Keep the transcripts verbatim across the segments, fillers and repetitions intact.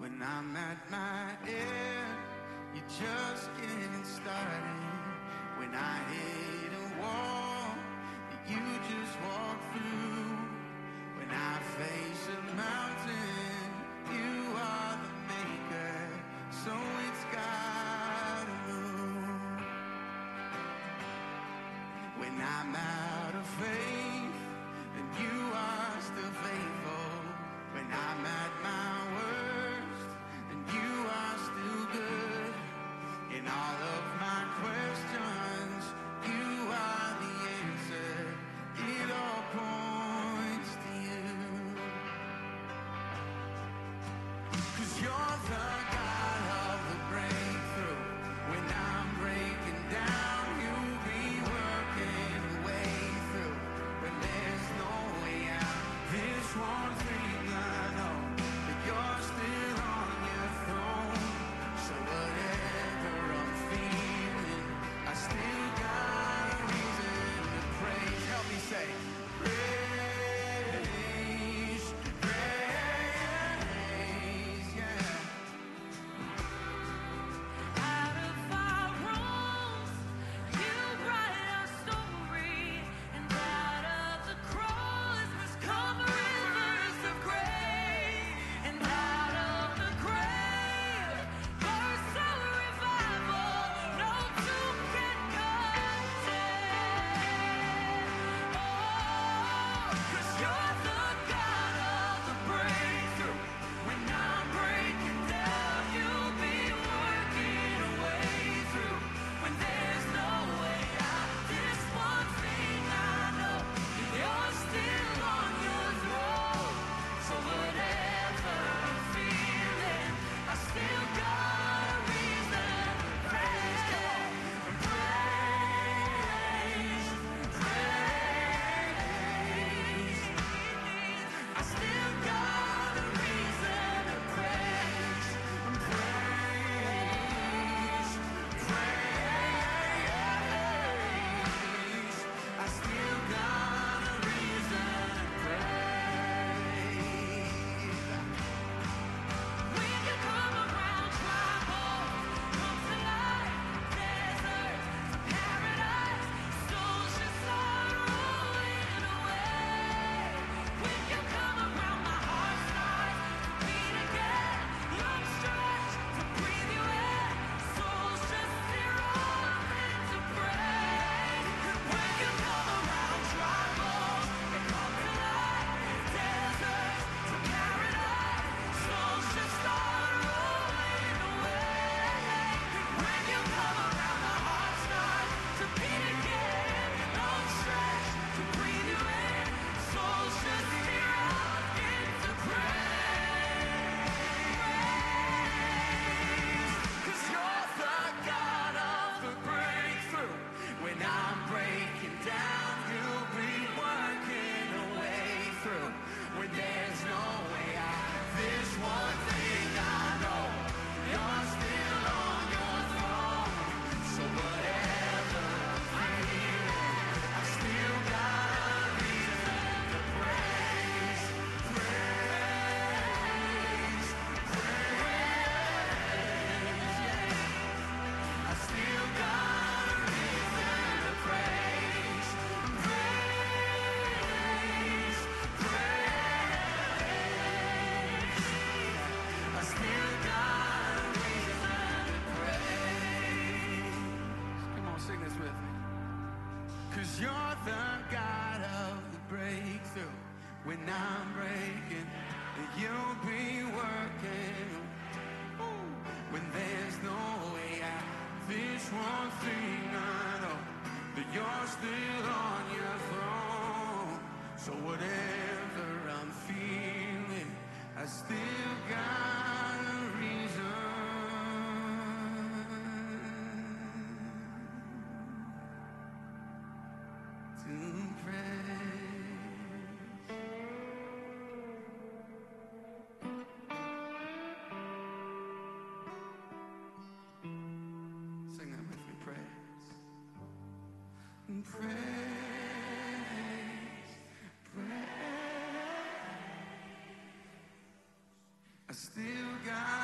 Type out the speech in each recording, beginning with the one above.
When I'm at my end, you're just getting started. When I hit a wall, you just walk through. When I face a mountain, you are the maker, so it's gotta move. When I'm out of faith, then you are still faithful. When I'm at my worst, then you are still good. In all of my questions, you are the answer. It all points to you. 'Cause you're the God of the breakthrough. When I'm breaking down, you'll be working a way through. When there's no way out, this one thing I know, that you're still on your throne. So whatever I'm feeling, I still got a reason to praise. Help me say, praise, praise, yeah. Out of our wrongs, you write our story, and out of the cross come rivers of grace, and out of the grave bursts a revival no tomb can contain. Oh, 'cause you're the God of the breakthrough. When I'm breaking down, you'll be working a way through. When there's no way out, this one thing I know, you're still on your throne. So whatever I'm feeling, I still got a reason to praise. Come on, praise, praise. I still got a reason to praise, praise, praise. I still got a reason to praise. When you come around trouble, come to life, deserts to paradise, souls just start rolling away. When you come around, my heart starts to beat again, lungs stretch to breathe you in, souls just tear off into praise. When you come around trouble, they come to life, deserts to paradise, souls just start rolling away. When you come around, my heart starts to beat again, lungs stretch to breathe you in, souls just tear off into praise. 'Cause you're the God of the breakthrough. When I'm breaking down, you'll be working a way through. When there's no way out, this one thing I know, you're still on your throne. So whatever I'm feeling, I still got a reason to praise, praise, praise, yeah. I still got a reason to praise, praise, praise. I still got a reason to praise. Come on, sing this with me. 'Cause you're the God of the breakthrough. When I'm breaking, you'll be working. Ooh. When there's no way out, this one thing I know, that you're still on your throne. So whatever I'm feeling, I still got a reason to praise. Sing that with me, praise. Praise, praise. I still got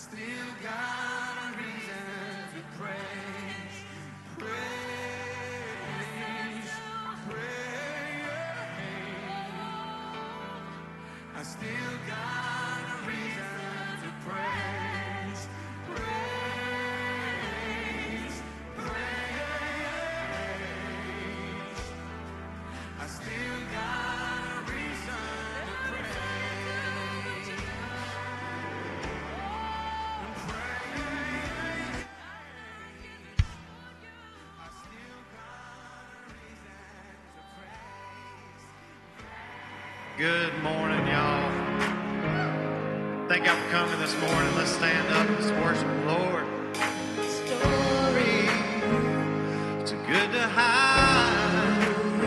still got a reason to praise, praise, praise. I still got a reason to praise, praise, praise. I still got a reason to praise, and praise. I still got a reason to praise. Good morning, y'all. Thank y'all for coming this morning. Let's stand up and let's worship the Lord. Story, it's good to hide.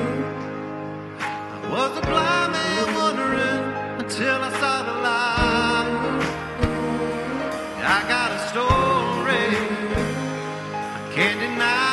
I was a blind man wondering until I saw the light. I got a story I can't deny.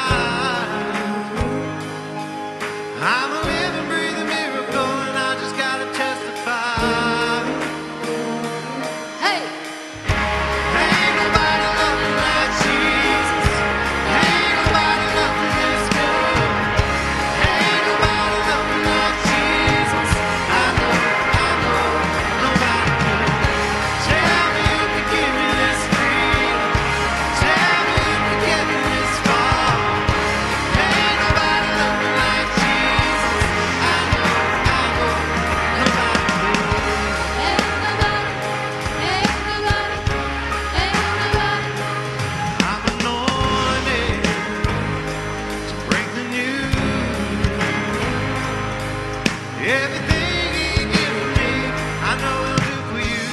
I'm a living, breathing miracle, and I just gotta testify. Hey! Ain't nobody love me like Jesus. Ain't nobody love me this good. Ain't nobody love me like Jesus. I know, I know, nobody could. Tell me you can give me this freedom. Tell me you can get me this far. Ain't nobody love me like Jesus. I know, I know, nobody could. Ain't nobody, ain't nobody, ain't nobody. I'm anointed to break the news. Everything He gives me, I know He'll do for you.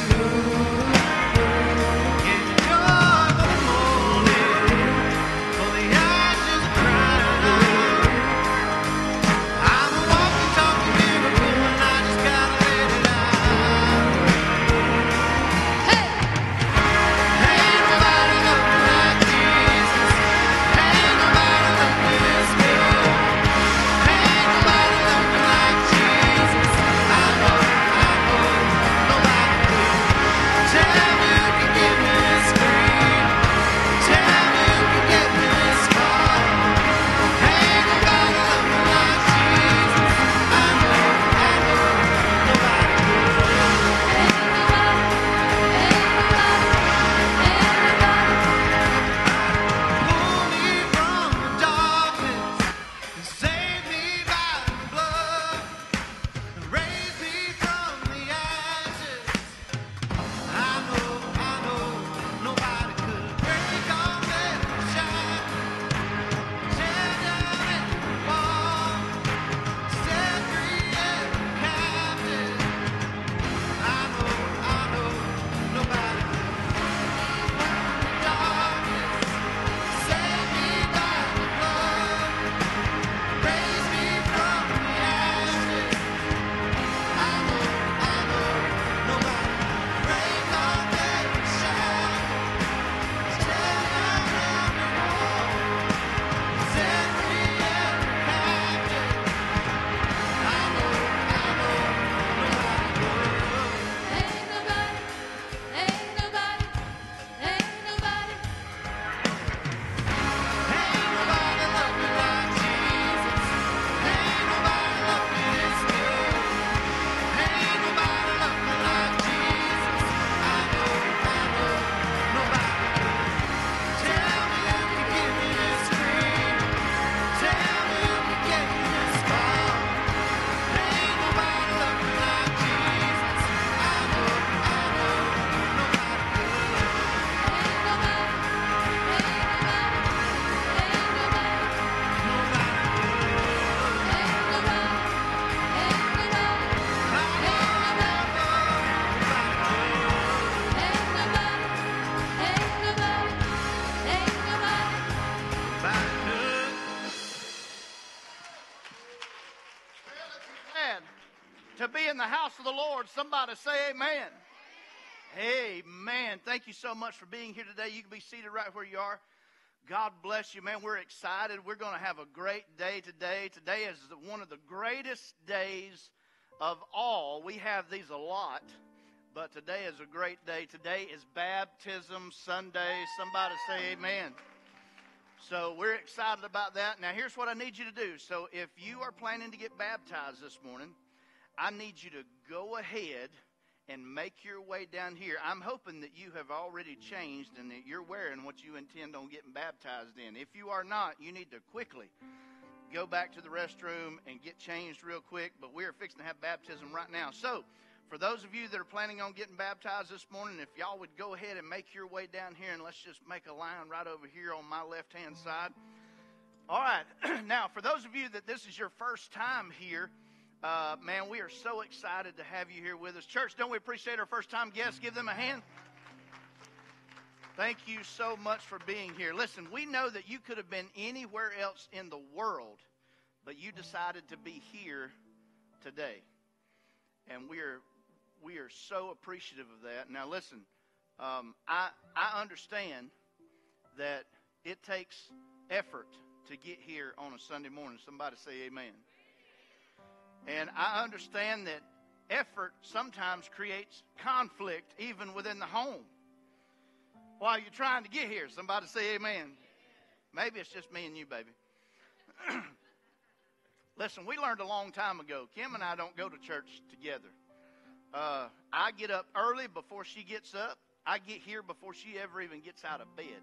Give me joy for the morning, for the ashes of crying. I'm a walking, talking miracle, and I just gotta let it out. Hey! Ain't nobody love me like Jesus. Ain't nobody love me this good. Ain't nobody love me like Jesus. I know, I know, nobody could. Tell me you can give me this freedom. Tell me you can get me this far. Ain't nobody love me like Jesus. I know, I know, nobody could. Ain't nobody, ain't nobody, Pull me from the darkness and save me by the blood and raise me from the ashes. I know, I know, nobody could break all that shine, tear down every wall, set free every captive. I know, I know, nobody could. Darkness, save me by the blood, raise me from the ashes. I know, I know, nobody could break all that shine, tear down every wall, set free every captive. I know, I know, nobody could. ain't nobody, ain't nobody, ain't nobody. Ain't nobody love me like Jesus. Ain't nobody love me this good. Ain't nobody love me like Jesus. I know, I know, nobody could. Tell me you can give me this freedom. Tell me you can get me this far. Ain't nobody love me like Jesus. I know, I know, nobody could. Ain't nobody, ain't nobody, ain't nobody, Nobody could. ain't nobody, ain't nobody, ain't nobody, ain't nobody, ain't nobody. Glad to be in the house of the Lord. Somebody say amen. Amen. Thank you so much for being here today. You can be seated right where you are. God bless you, man. We're excited. We're going to have a great day today. Today is one of the greatest days of all. We have these a lot. But today is a great day. Today is Baptism Sunday. Somebody say amen. So we're excited about that. Now, here's what I need you to do. So if you are planning to get baptized this morning, I need you to go ahead and make your way down here. I'm hoping that you have already changed and that you're wearing what you intend on getting baptized in. If you are not, you need to quickly go back to the restroom and get changed real quick. But we're fixing to have baptism right now. So for those of you that are planning on getting baptized this morning, if y'all would go ahead and make your way down here, and let's just make a line right over here on my left-hand side. All right. Now, for those of you that this is your first time here, uh, man, we are so excited to have you here with us. Church, don't we appreciate our first-time guests? Give them a hand. Thank you so much for being here. Listen, we know that you could have been anywhere else in the world, but you decided to be here today. And we are we are so appreciative of that. Now, listen, um, I I understand that it takes effort to get here on a Sunday morning. Somebody say amen. And I understand that effort sometimes creates conflict even within the home. While you're trying to get here, somebody say amen. Maybe it's just me and you, baby. Listen, we learned a long time ago. Kim and I don't go to church together. Uh, I get up early before she gets up. I get here before she ever even gets out of bed.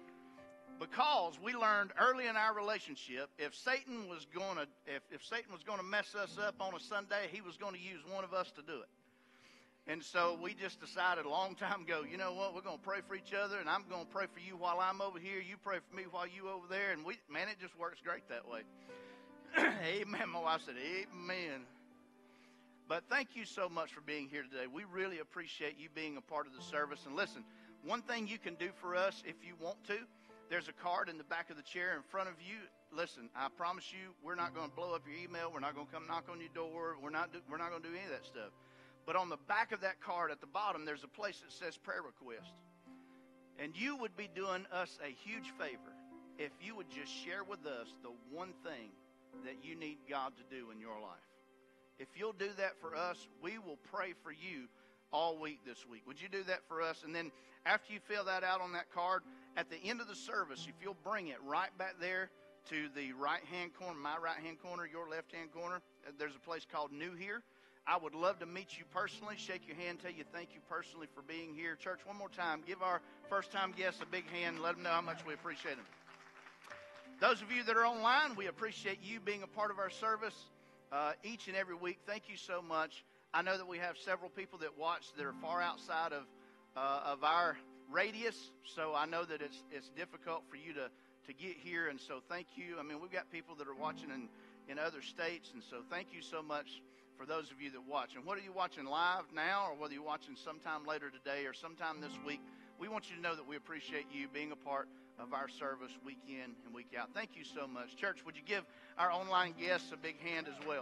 Because we learned early in our relationship, if Satan was going to, if, if Satan was going to mess us up on a Sunday, he was going to use one of us to do it. And so we just decided a long time ago, you know what, we're going to pray for each other, and I'm going to pray for you while I'm over here. You pray for me while you over there. And we, man, it just works great that way. Amen. My wife said, amen. But thank you so much for being here today. We really appreciate you being a part of the service. And listen, one thing you can do for us if you want to, there's a card in the back of the chair in front of you. Listen, I promise you, we're not going to blow up your email. We're not going to come knock on your door. We're not, do, we're not going to do any of that stuff. But on the back of that card at the bottom, there's a place that says prayer request. And you would be doing us a huge favor if you would just share with us the one thing that you need God to do in your life. If you'll do that for us, we will pray for you all week this week. Would you do that for us? And then after you fill that out on that card, at the end of the service, if you'll bring it right back there to the right-hand corner, my right-hand corner, your left-hand corner, there's a place called New Here. I would love to meet you personally, shake your hand, tell you thank you personally for being here. Church, one more time, give our first-time guests a big hand. Let them know how much we appreciate them. Those of you that are online, we appreciate you being a part of our service uh, each and every week. Thank you so much. I know that we have several people that watch that are far outside of uh, of our radius, so I know that it's it's difficult for you to, to get here, and so thank you. I mean, we've got people that are watching in, in other states, and so thank you so much for those of you that watch. And whether you're watching live now or whether you're watching sometime later today or sometime this week, we want you to know that we appreciate you being a part of our service week in and week out. Thank you so much. Church, would you give our online guests a big hand as well?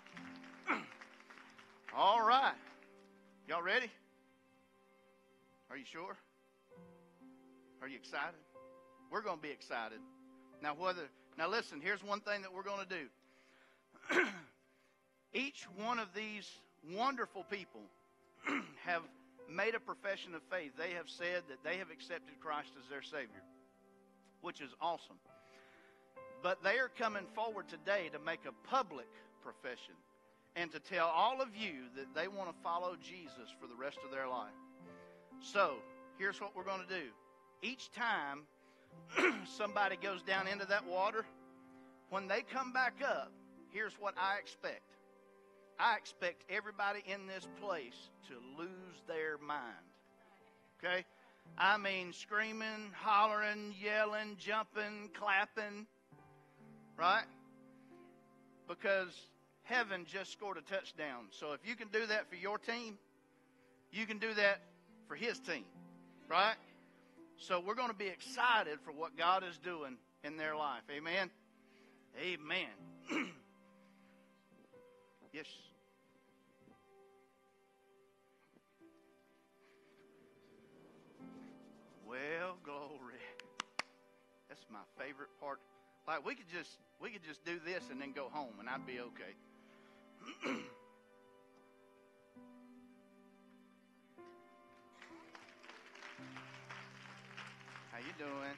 All right. Y'all ready? Are you sure? Are you excited? We're going to be excited. Now, whether now listen, here's one thing that we're going to do. Each one of these wonderful people have made a profession of faith. They have said that they have accepted Christ as their Savior, which is awesome. But they are coming forward today to make a public profession and to tell all of you that they want to follow Jesus for the rest of their life. So, here's what we're going to do. Each time somebody goes down into that water, when they come back up, here's what I expect. I expect everybody in this place to lose their mind. Okay? I mean, screaming, hollering, yelling, jumping, clapping. Right? Because heaven just scored a touchdown. So if you can do that for your team, you can do that for his team. Right? So we're going to be excited for what God is doing in their life. Amen? Amen. Yes. Well, glory. That's my favorite part. Like we could just we could just do this and then go home and I'd be okay. doing?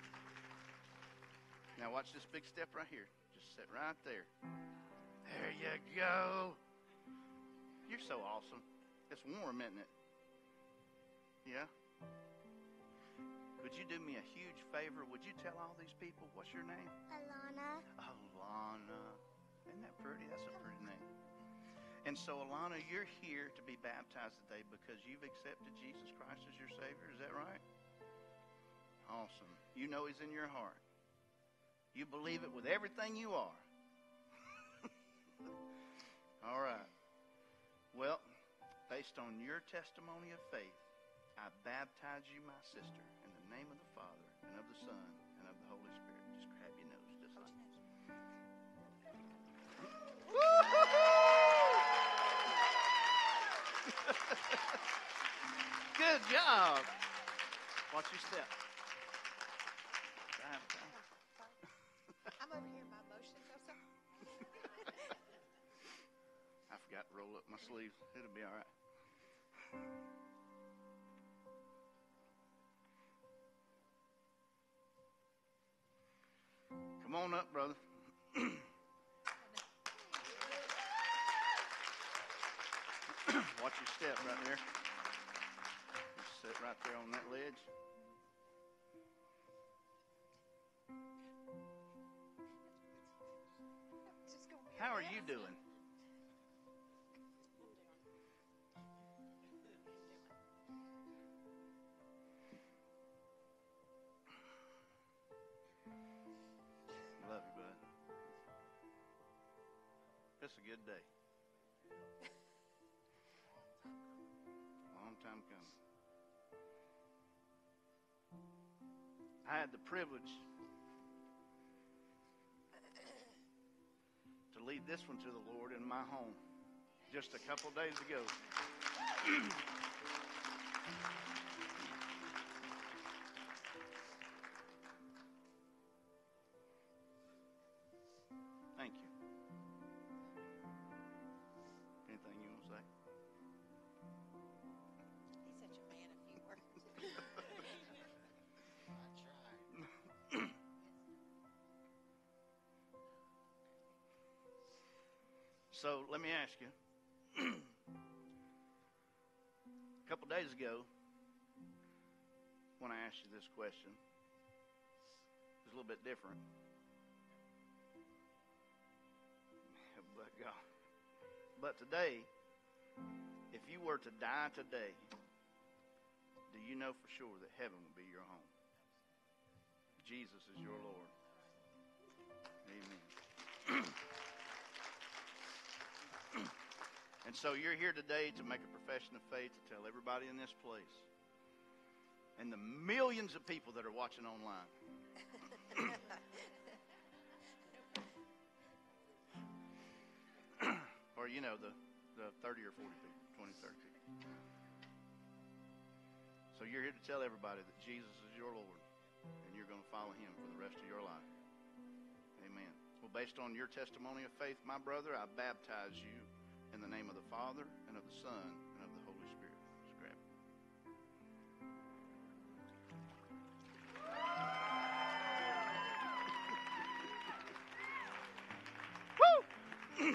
Now watch this big step right here. Just sit right there. There you go. You're so awesome. It's warm, isn't it? Yeah? Could you do me a huge favor? Would you tell all these people, what's your name? Alana. Alana. Isn't that pretty? That's a pretty name. And so, Alana, you're here to be baptized today because you've accepted Jesus Christ as your Savior. Is that right? Awesome. You know He's in your heart. You believe it with everything you are. All right. Well, based on your testimony of faith, I baptize you, my sister, in the name of the Father, and of the Son, and of the Holy Spirit. Just grab your nose, just like this. Good job. Watch your step. Time, time. I'm over here in my motions also. I forgot to roll up my sleeves. It'll be all right. Come on up, brother. Watch your step right there. Just sit right there on that ledge. Just gonna be How a are mess. you doing? Love you, bud. It's a good day. Long time coming. I had the privilege to lead this one to the Lord in my home just a couple days ago. Thank you. Anything you want to say? He's such a man of few words. So let me ask you. A couple days ago, when I asked you this question, it was a little bit different. But God. But today, if you were to die today, do you know for sure that heaven will be your home? Jesus is your Lord. Amen. And so you're here today to make a profession of faith, to tell everybody in this place and the millions of people that are watching online. Or, you know, the, the thirty or forty people, twenty, thirty people. So you're here to tell everybody that Jesus is your Lord and you're going to follow Him for the rest of your life. Amen. Well, based on your testimony of faith, my brother, I baptize you in the name of the Father, and of the Son, and of the Holy Spirit. Just grab it. Woo!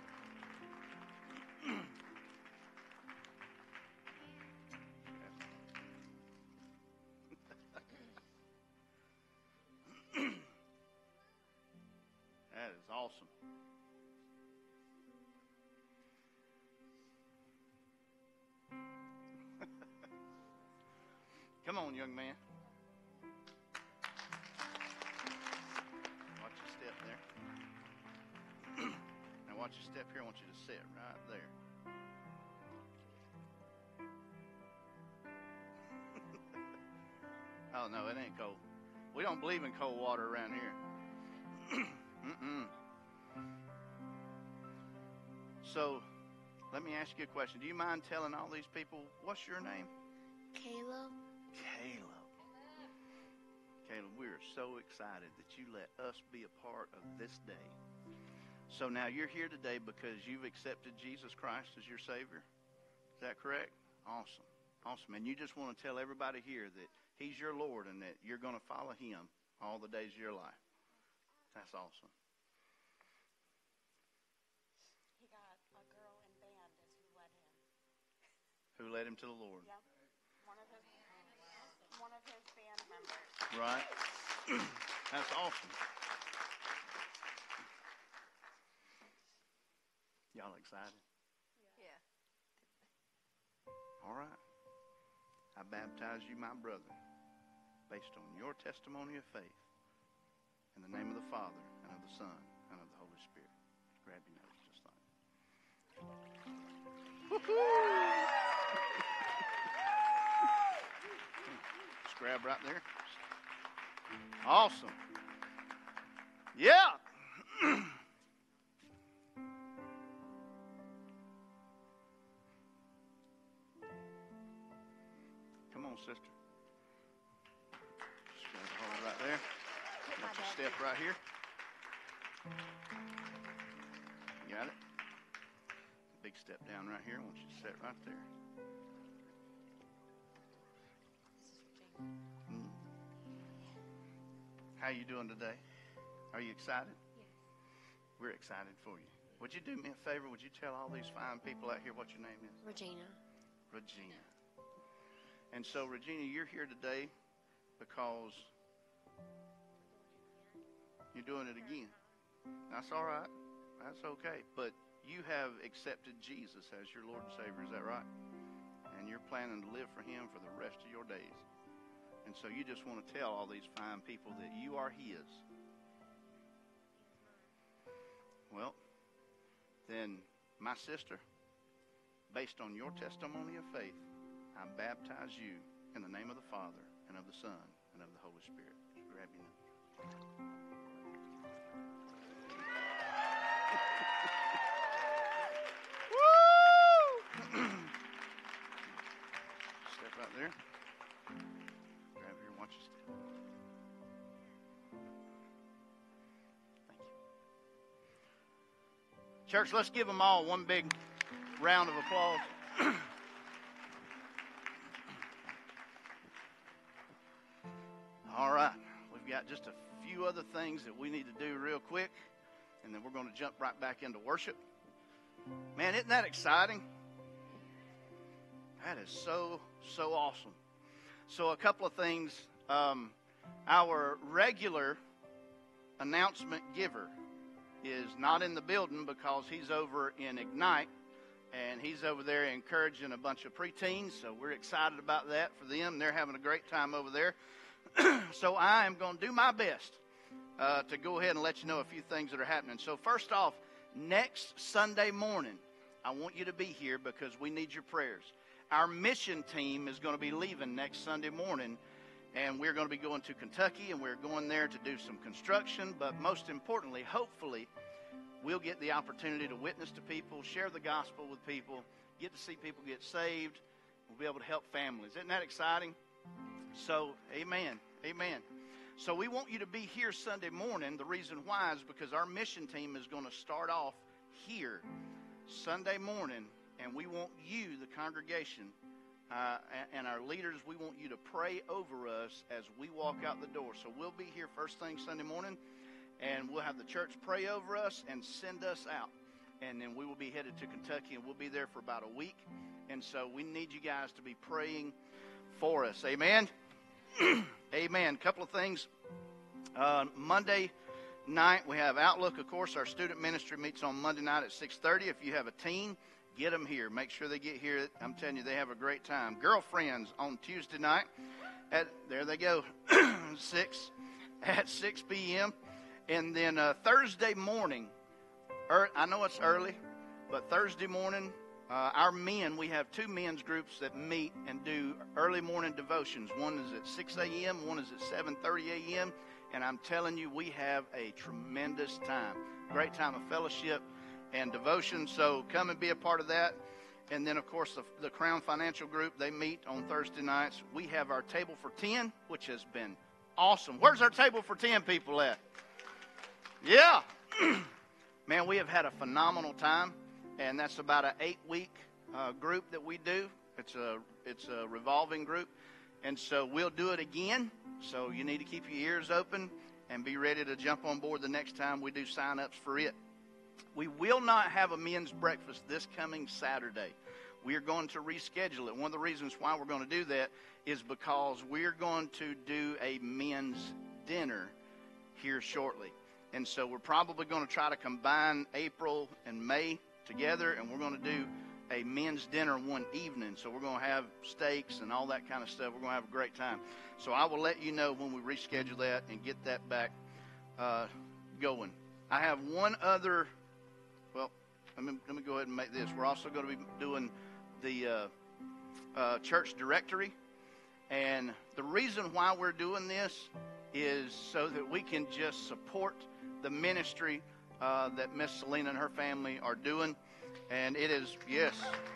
That is awesome. Come on, young man. Watch your step there. Now watch your step here. I want you to sit right there. Oh, no, it ain't cold. We don't believe in cold water around here. Mm-mm. So, let me ask you a question. Do you mind telling all these people, what's your name? Caleb. Caleb. Caleb, we are so excited that you let us be a part of this day. So now you're here today because you've accepted Jesus Christ as your Savior. Is that correct? Awesome. Awesome. And you just want to tell everybody here that He's your Lord and that you're going to follow him all the days of your life. That's awesome. He got a girl in band as who led him. Who led him to the Lord. Yep. One of his one of his band members. Right? That's awesome. Y'all excited? Yeah. All right. I baptize you, my brother, based on your testimony of faith, in the name of the Father, and of the Son, and of the Holy Spirit. Grab your nose, just like just grab right there. Awesome. Yeah. Come on, sister. Just grab a hold right there. Let you step right here. Got it? Big step down right here. I want you to sit right there. Mm. How you doing today? Are you excited? Yes. We're excited for you. Would you do me a favor? Would you tell all these fine people out here what your name is? Regina. Regina. And so, Regina, you're here today because you're doing it again. That's all right. That's okay. But you have accepted Jesus as your Lord and Savior. Is that right? And you're planning to live for him for the rest of your days. And so you just want to tell all these fine people that you are his. Well, then, my sister, based on your testimony of faith, I baptize you in the name of the Father, and of the Son, and of the Holy Spirit. Just grab your nose. Woo! Step right there. Grab here and watch your step. Thank you. Church, let's give them all one big round of applause. All right, we've got just a few other things that we need to do real quick, and then we're going to jump right back into worship. Man, isn't that exciting? That is so, so awesome. So a couple of things. Um, our regular announcement giver is not in the building because he's over in Ignite, and he's over there encouraging a bunch of preteens, so we're excited about that for them. They're having a great time over there. So I am going to do my best uh, to go ahead and let you know a few things that are happening. So first off, next Sunday morning, I want you to be here because we need your prayers. Our mission team is going to be leaving next Sunday morning, and we're going to be going to Kentucky, and we're going there to do some construction. But most importantly, hopefully, we'll get the opportunity to witness to people, share the gospel with people, get to see people get saved. We'll be able to help families. Isn't that exciting? So, amen, amen. So we want you to be here Sunday morning. The reason why is because our mission team is going to start off here Sunday morning, and we want you, the congregation, uh, and our leaders, we want you to pray over us as we walk out the door. So we'll be here first thing Sunday morning, and we'll have the church pray over us and send us out. And then we will be headed to Kentucky, and we'll be there for about a week. And so we need you guys to be praying for us. Amen? Amen. A couple of things. Uh, Monday night, we have Outlook. Of course, our student ministry meets on Monday night at six thirty. If you have a teen, get them here. Make sure they get here. I'm telling you, they have a great time. Girlfriends on Tuesday night. At, there they go. six at six p.m. And then uh, Thursday morning, er, I know it's early, but Thursday morning, Uh, our men, we have two men's groups that meet and do early morning devotions. One is at six a.m., one is at seven thirty a.m., and I'm telling you, we have a tremendous time. Great time of fellowship and devotion, so come and be a part of that. And then, of course, the, the Crown Financial Group, they meet on Thursday nights. We have our Table for ten, which has been awesome. Where's our Table for ten people at? Yeah. Man, we have had a phenomenal time. And that's about an eight-week uh, group that we do. It's a it's a revolving group, And so we'll do it again. So you need to keep your ears open and be ready to jump on board the next time we do sign-ups for it. We will not have a men's breakfast this coming Saturday. We are going to reschedule it. One of the reasons why we're going to do that is because we're going to do a men's dinner here shortly. And so we're probably going to try to combine April and May together, and we're going to do a men's dinner one evening. So we're going to have steaks and all that kind of stuff. We're going to have a great time. So I will let you know when we reschedule that and get that back uh, going. I have one other, well, let me, let me go ahead and make this. We're also going to be doing the uh, uh, church directory. And the reason why we're doing this is so that we can just support the ministry uh, that Miss Selena and her family are doing. And it is, yes,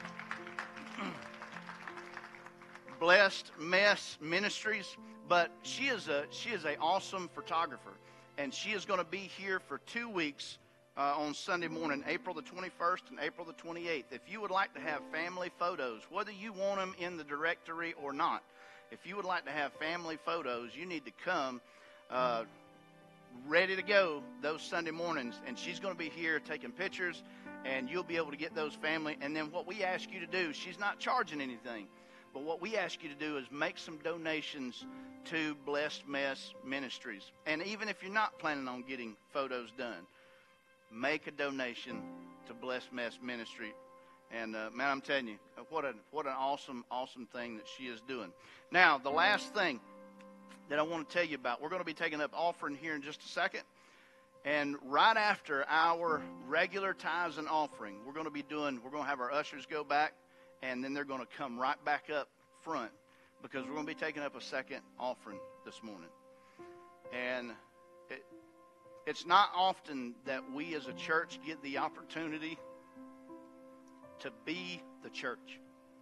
Blessed Mess Ministries. But she is a she is an awesome photographer, and she is going to be here for two weeks uh, on Sunday morning, April the twenty-first and April the twenty-eighth. If you would like to have family photos, whether you want them in the directory or not, if you would like to have family photos, you need to come uh, ready to go those Sunday mornings, and she's going to be here taking pictures, and you'll be able to get those family. And then what we ask you to do, she's not charging anything, but what we ask you to do is make some donations to Blessed Mess Ministries. And even if you're not planning on getting photos done, make a donation to Blessed Mess Ministry. And, uh, man, I'm telling you, what, a, what an awesome, awesome thing that she is doing. Now, the last thing that I want to tell you about, we're going to be taking up offering here in just a second. And right after our regular tithes and offering, we're going to be doing, we're going to have our ushers go back, and then they're going to come right back up front, because we're going to be taking up a second offering this morning. And it, it's not often that we as a church get the opportunity to be the church.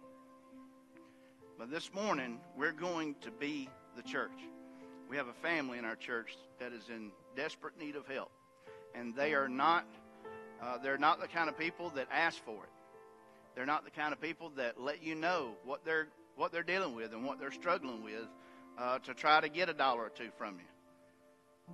But this morning, we're going to be the church. We have a family in our church that is in desperate need of help. And they are not, uh, they're not the kind of people that ask for it. They're not the kind of people that let you know what they're what they're dealing with and what they're struggling with uh, to try to get a dollar or two from you.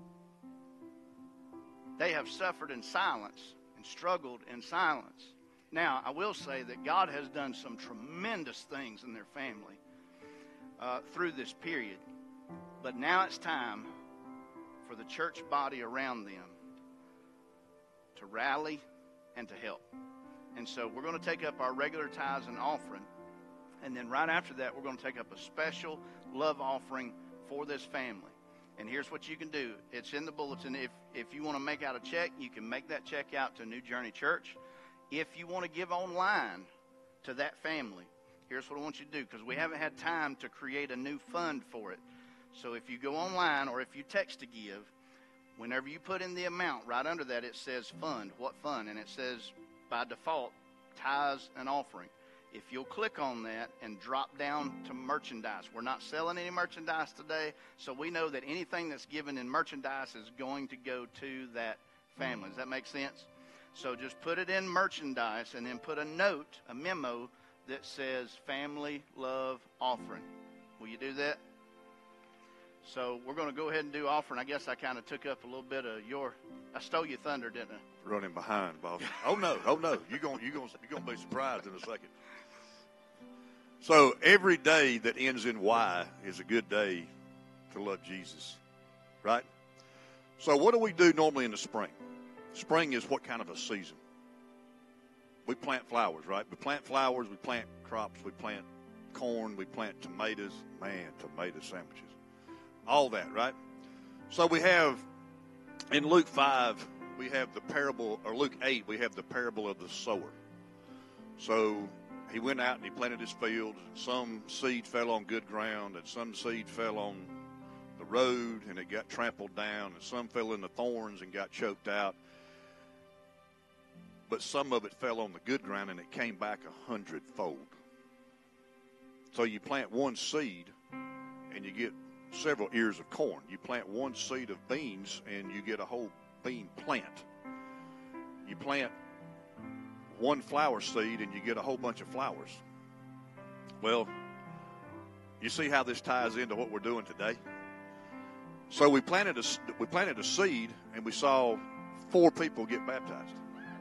They have suffered in silence and struggled in silence. Now, I will say that God has done some tremendous things in their family uh, through this period. But now it's time for the church body around them to rally and to help. And so we're going to take up our regular tithes and offering. And then right after that, we're going to take up a special love offering for this family. And here's what you can do. It's in the bulletin. If, if you want to make out a check, you can make that check out to New Journey Church. If you want to give online to that family, here's what I want you to do, because we haven't had time to create a new fund for it. So if you go online or if you text to give, whenever you put in the amount, right under that it says fund. What fund? And it says by default, tithes and offering. If you'll click on that and drop down to merchandise. We're not selling any merchandise today, so we know that anything that's given in merchandise is going to go to that family. Does that make sense? So just put it in merchandise and then put a note, a memo that says family love offering. Will you do that? So we're going to go ahead and do offering. I guess I kind of took up a little bit of your, I stole your thunder, didn't I? Running behind, boss. Oh no, oh no. You're going, you're going, you're going to be surprised in a second. So every day that ends in Y is a good day to love Jesus, right? So what do we do normally in the spring? Spring is what kind of a season? We plant flowers, right? We plant flowers, we plant crops, we plant corn, we plant tomatoes. Man, tomato sandwiches. All that, right? So we have, in Luke five, we have the parable, or Luke eight, we have the parable of the sower. So he went out and he planted his field, and some seed fell on good ground, and some seed fell on the road, and it got trampled down, and some fell in the thorns and got choked out. But some of it fell on the good ground, and it came back a hundredfold. So you plant one seed, and you get several ears of corn. You plant one seed of beans, and you get a whole bean plant. You plant one flower seed, and you get a whole bunch of flowers. Well, You see how this ties into what we're doing today? So we planted a, we planted a seed, and we saw four people get baptized.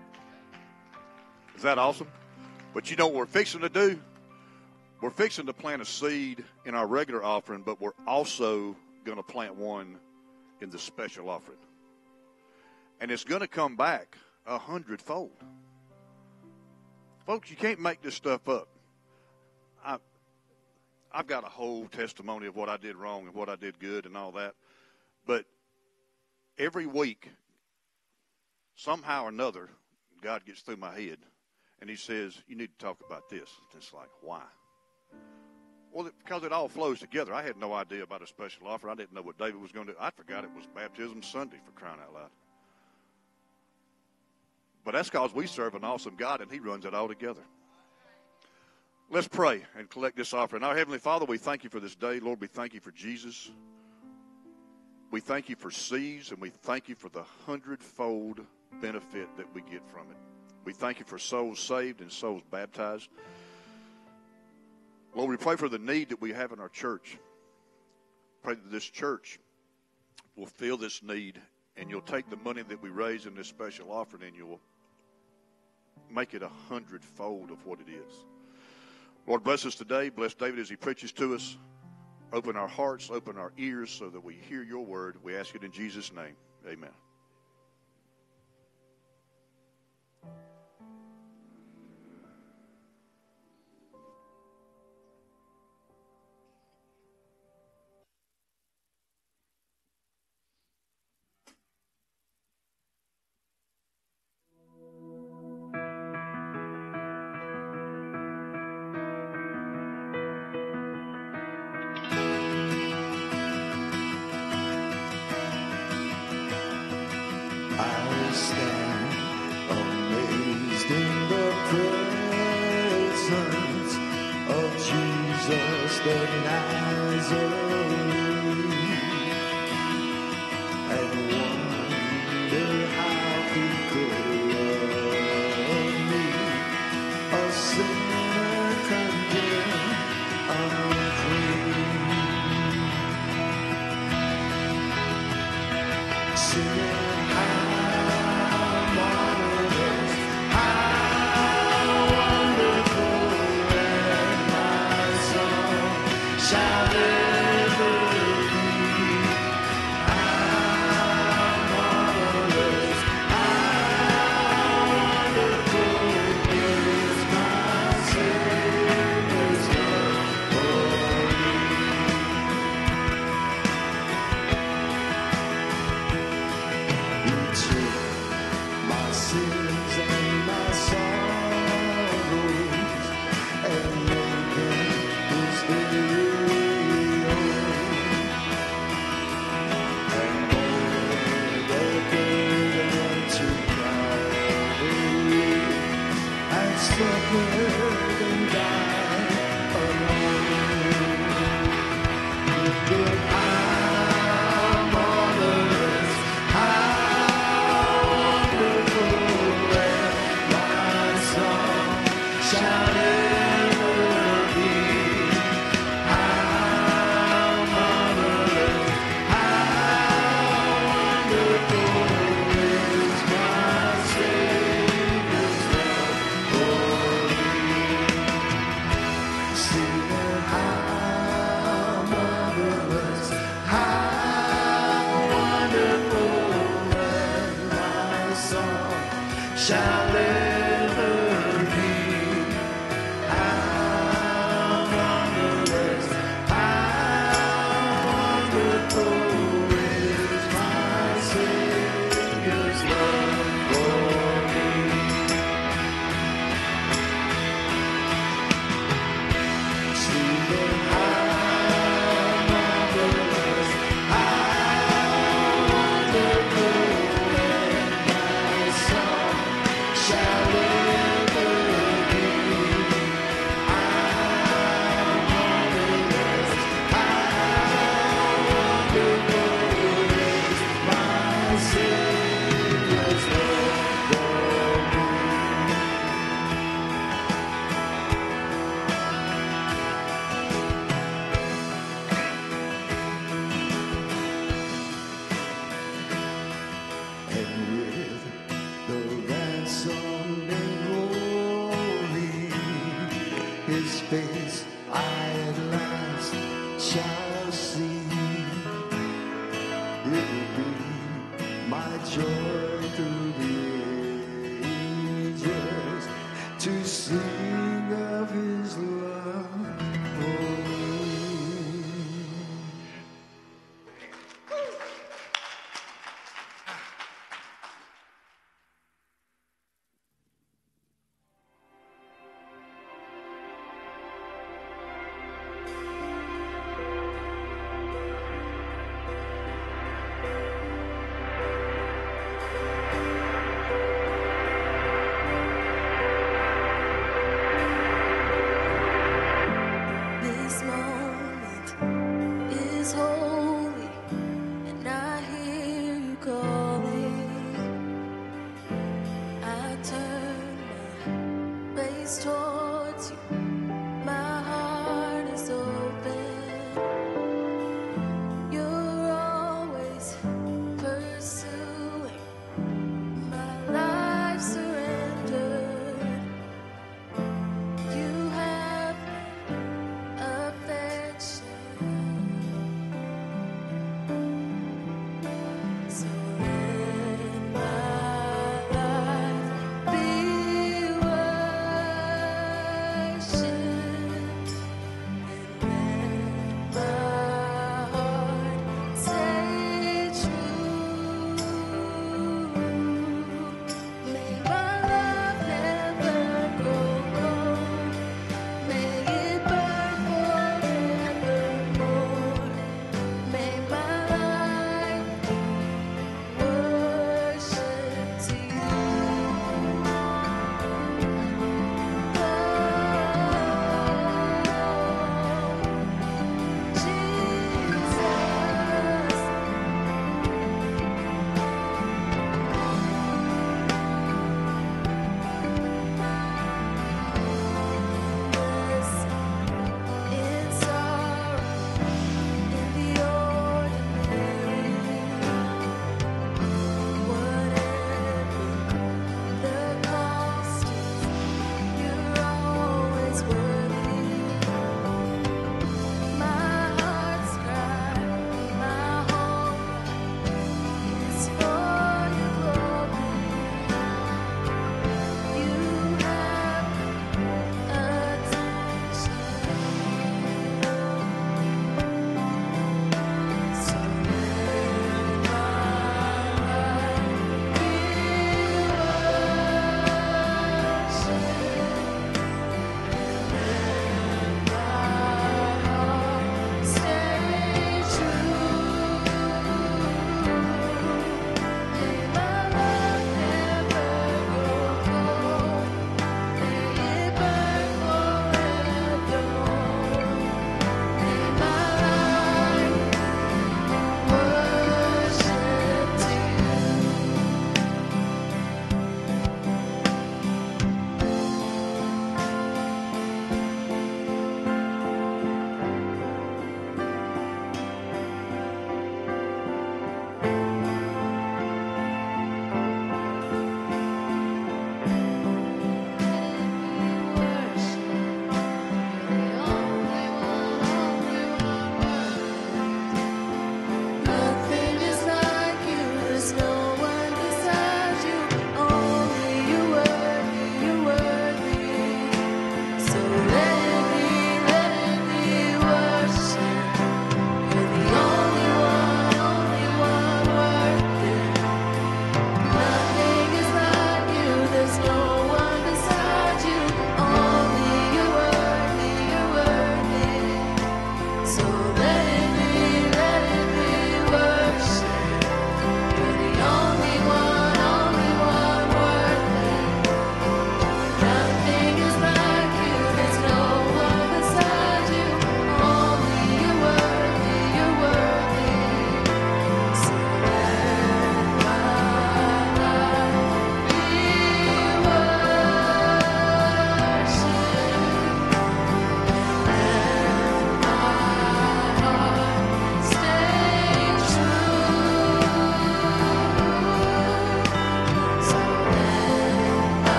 Is that awesome? But you know what we're fixing to do? We're fixing to plant a seed in our regular offering, but we're also going to plant one in the special offering. And it's going to come back a hundredfold. Folks, you can't make this stuff up. I, I've got a whole testimony of what I did wrong and what I did good and all that. But every week, somehow or another, God gets through my head, and he says, you need to talk about this. It's like, why? Well, because it all flows together. I had no idea about a special offer. I didn't know what David was going to do. I forgot it was Baptism Sunday, for crying out loud. But that's because we serve an awesome God, and he runs it all together. Let's pray and collect this offering. Our Heavenly Father, we thank you for this day. Lord, we thank you for Jesus. We thank you for seeds, and we thank you for the hundredfold benefit that we get from it. We thank you for souls saved and souls baptized. Lord, we pray for the need that we have in our church. Pray that this church will feel this need, and you'll take the money that we raise in this special offering, and you'll make it a hundredfold of what it is. Lord, bless us today. Bless David as he preaches to us. Open our hearts, open our ears so that we hear your word. We ask it in Jesus' name. Amen. I stand amazed in the presence of Jesus the Nazarene, and wonder how he could love me, a sinner condemned, unclean. Singing shall and with the ransomed and glory, his face I at last shall see. It will be my joy through the ages to sing of his love for me.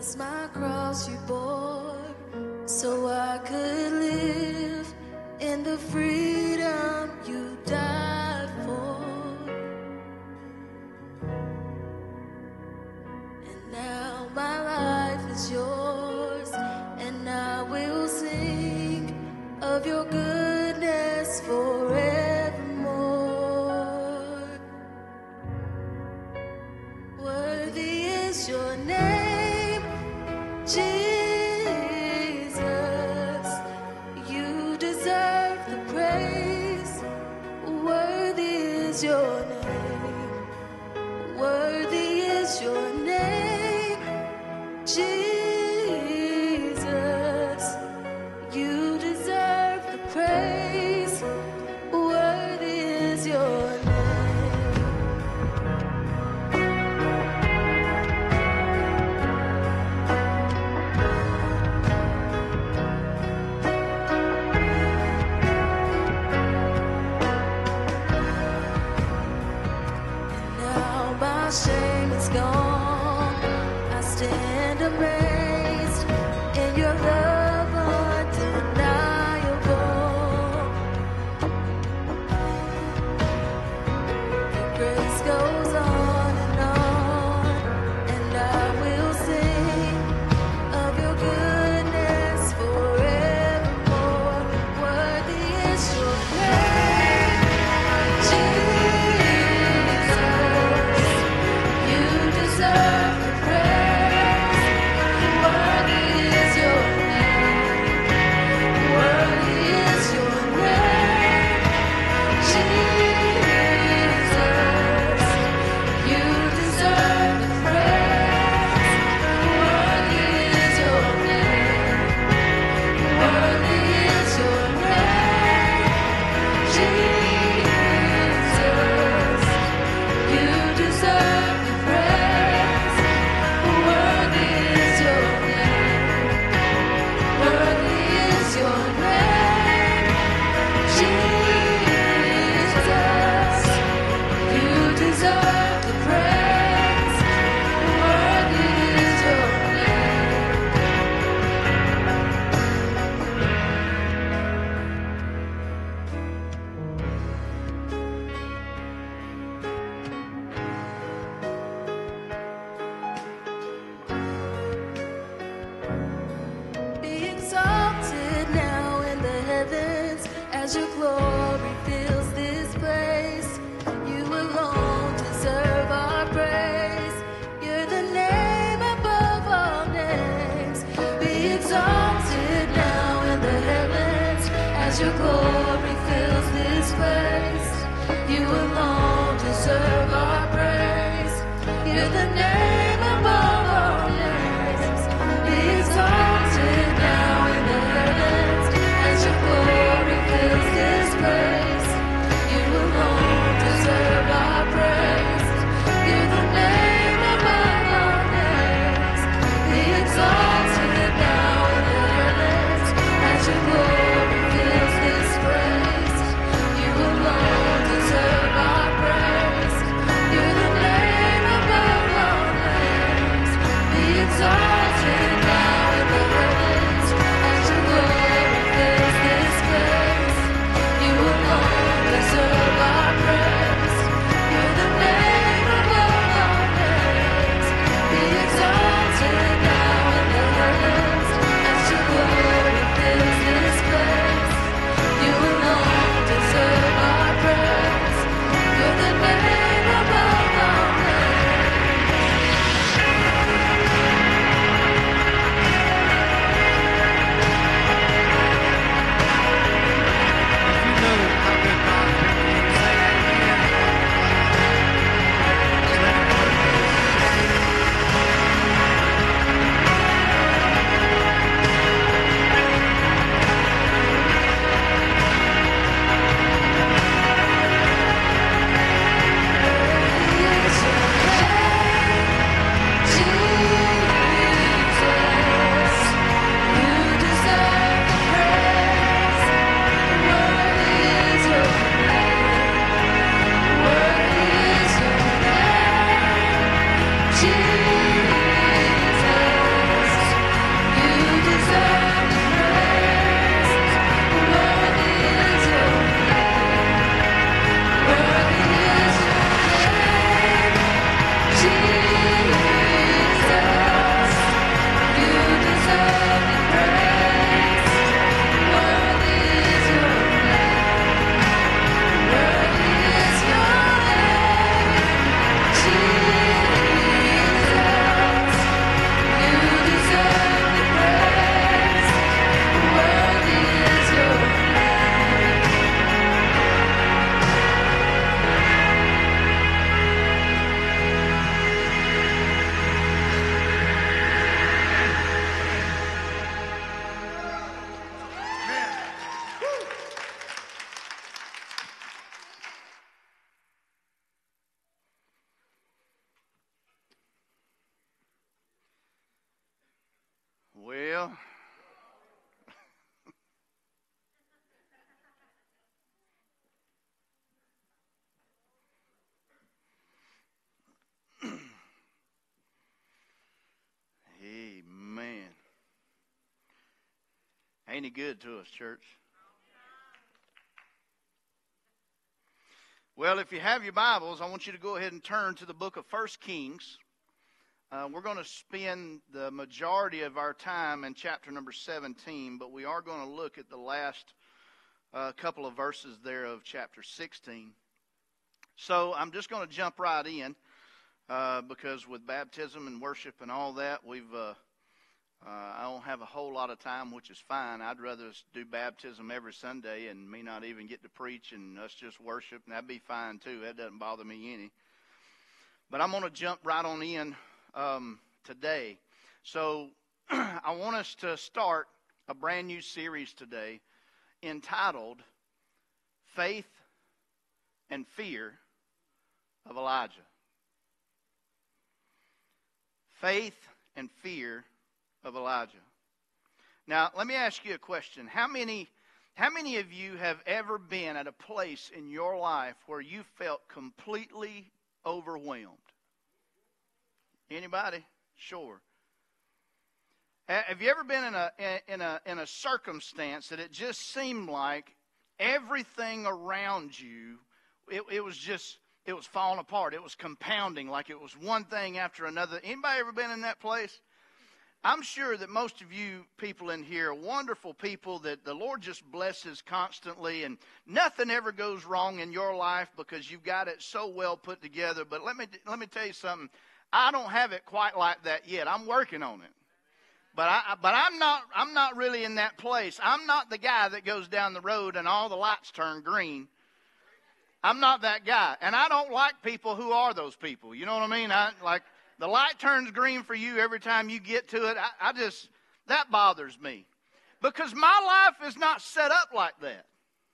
was my cross you bore, so I could live in the freedom you died for. And now my life is yours, and I will sing of your goodness forevermore. Worthy is your name, Jesus. You deserve the praise. Worthy is your name. Worthy is your name, Jesus. You deserve the praise. Worthy is your name. Now my shame is gone. I stand amazed in your love undeniable. Your grace goes on and on, and I will sing of your goodness forevermore. Worthy is your name, Jesus. You deserve the praise. Worthy is your name. Worthy is your name, Jesus. You deserve the praise. Worthy is your name. Worthy is your name, Jesus. You deserve the praise. Worthy is your name. Worthy is your name, Jesus. You deserve the praise. Worthy is your name. Be exalted now in the heavens as your glory fills this place. You alone deserve our praise. You're the name above all names. Be exalted now in the heavens as your glory fills this place. You alone deserve our praise. You're the name above all names. Be exalted now in the heavens as your glory fills this place. You alone deserve our praise. You're the name above all names. Be exalted now in the heavens as your glory fills this place. You alone deserve our praise. You're the name above all names. know. Amen. Ain't he good to us, church? Well, if you have your Bibles, I want you to go ahead and turn to the book of First Kings. Uh, we're going to spend the majority of our time in chapter number seventeen, but we are going to look at the last uh, couple of verses there of chapter sixteen. So I'm just going to jump right in uh, because with baptism and worship and all that, we've uh, uh, I don't have a whole lot of time, which is fine. I'd rather us do baptism every Sunday and me not even get to preach and us just worship, and that'd be fine too. That doesn't bother me any. But I'm going to jump right on in um, today. So I want us to start a brand new series today entitled Faith and Fear of Elijah. Faith and Fear of Elijah. Now, let me ask you a question. How many, how many of you have ever been at a place in your life where you felt completely overwhelmed? Anybody? Sure. Have you ever been in a in a in a circumstance that it just seemed like everything around you, it, it was just it was falling apart. It was compounding, like it was one thing after another. Anybody ever been in that place? I'm sure that most of you people in here are wonderful people that the Lord just blesses constantly, and nothing ever goes wrong in your life because you've got it so well put together. But let me let me tell you something. I don't have it quite like that yet. I'm working on it. But I but I'm not I'm not really in that place. I'm not the guy that goes down the road and all the lights turn green. I'm not that guy. And I don't like people who are those people. You know what I mean? I like the light turns green for you every time you get to it. I, I just, that bothers me. Because my life is not set up like that.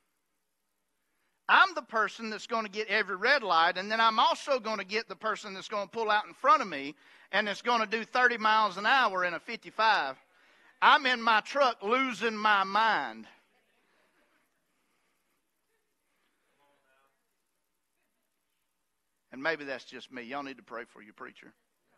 I'm the person that's going to get every red light, and then I'm also going to get the person that's going to pull out in front of me and it's going to do thirty miles an hour in a fifty-five. I'm in my truck losing my mind. And maybe that's just me. Y'all need to pray for your preacher.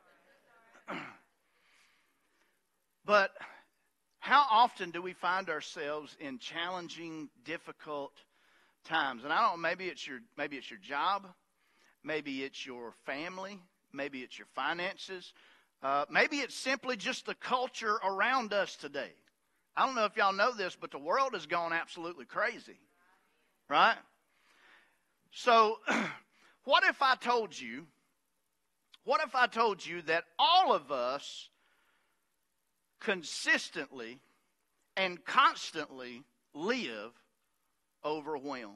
But how often do we find ourselves in challenging, difficult times? And I don't know, maybe it's your maybe it's your job, maybe it's your family, maybe it's your finances, uh, maybe it's simply just the culture around us today. I don't know if y'all know this, but the world has gone absolutely crazy, right? So, what if I told you? What if I told you that all of us consistently and constantly live overwhelmed?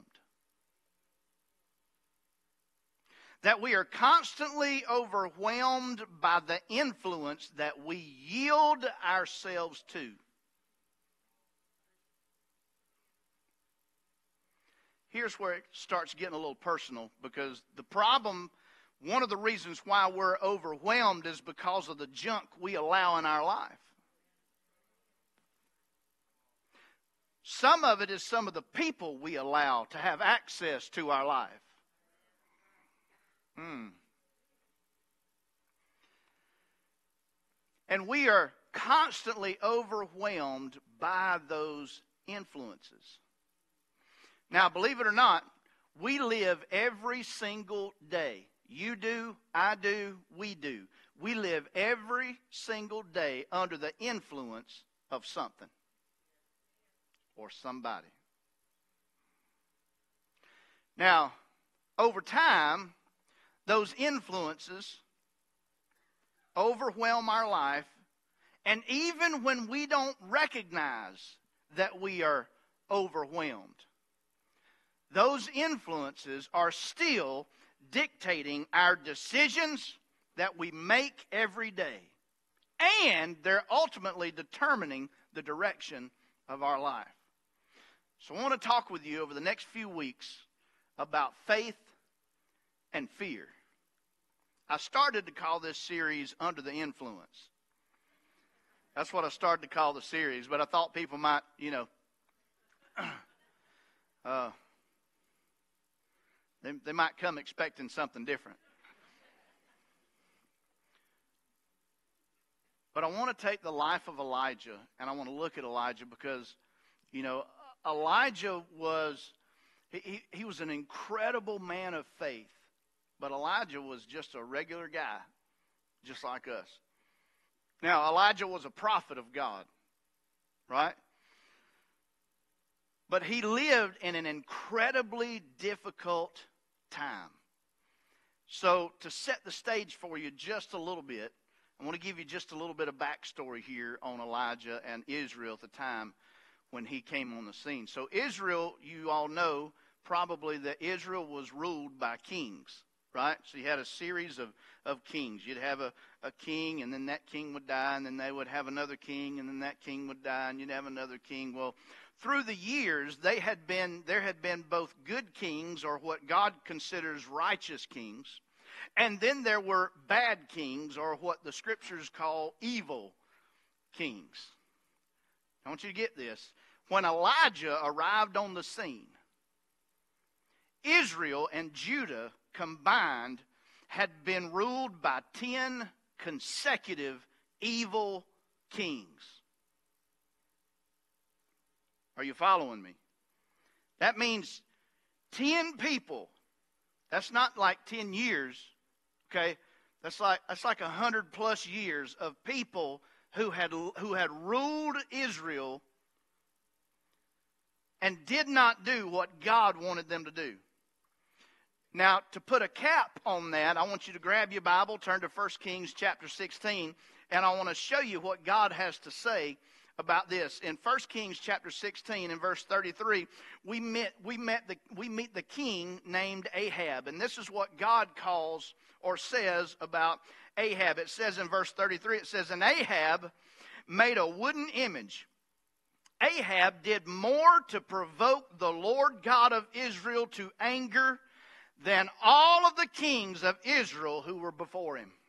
That we are constantly overwhelmed by the influence that we yield ourselves to. Here's where it starts getting a little personal, because the problem, one of the reasons why we're overwhelmed is because of the junk we allow in our life. Some of it is some of the people we allow to have access to our life. Hmm. And we are constantly overwhelmed by those influences. Now, believe it or not, we live every single day. You do, I do, we do. We live every single day under the influence of something or somebody. Now, over time, those influences overwhelm our life, and even when we don't recognize that we are overwhelmed, those influences are still dictating our decisions that we make every day. And they're ultimately determining the direction of our life. So I want to talk with you over the next few weeks about faith and fear. I started to call this series Under the Influence. That's what I started to call the series, but I thought people might, you know, uh, they, they might come expecting something different. But I want to take the life of Elijah, and I want to look at Elijah because, you know, Elijah was, he, he was an incredible man of faith, but Elijah was just a regular guy, just like us. Now, Elijah was a prophet of God, right? But he lived in an incredibly difficult time. So, to set the stage for you just a little bit, I want to give you just a little bit of backstory here on Elijah and Israel at the time when he came on the scene. So, Israel, you all know probably that Israel was ruled by kings. Right? So you had a series of, of kings. You'd have a, a king, and then that king would die, and then they would have another king, and then that king would die, and you'd have another king. Well, through the years, they had been there had been both good kings, or what God considers righteous kings, and then there were bad kings, or what the scriptures call evil kings. I want you to get this. When Elijah arrived on the scene, Israel and Judah combined had been ruled by ten consecutive evil kings. Are you following me? That means ten people. That's not like ten years, okay? That's like that's like a hundred plus years of people who had who had ruled Israel and did not do what God wanted them to do. Now, to put a cap on that, I want you to grab your Bible, turn to First Kings chapter sixteen, and I want to show you what God has to say about this. In First Kings chapter sixteen, in verse thirty-three, we met we met the we meet the king named Ahab, and this is what God calls or says about Ahab. It says in verse thirty-three, it says, "And Ahab made a wooden image. Ahab did more to provoke the Lord God of Israel to anger than all of the kings of Israel who were before him."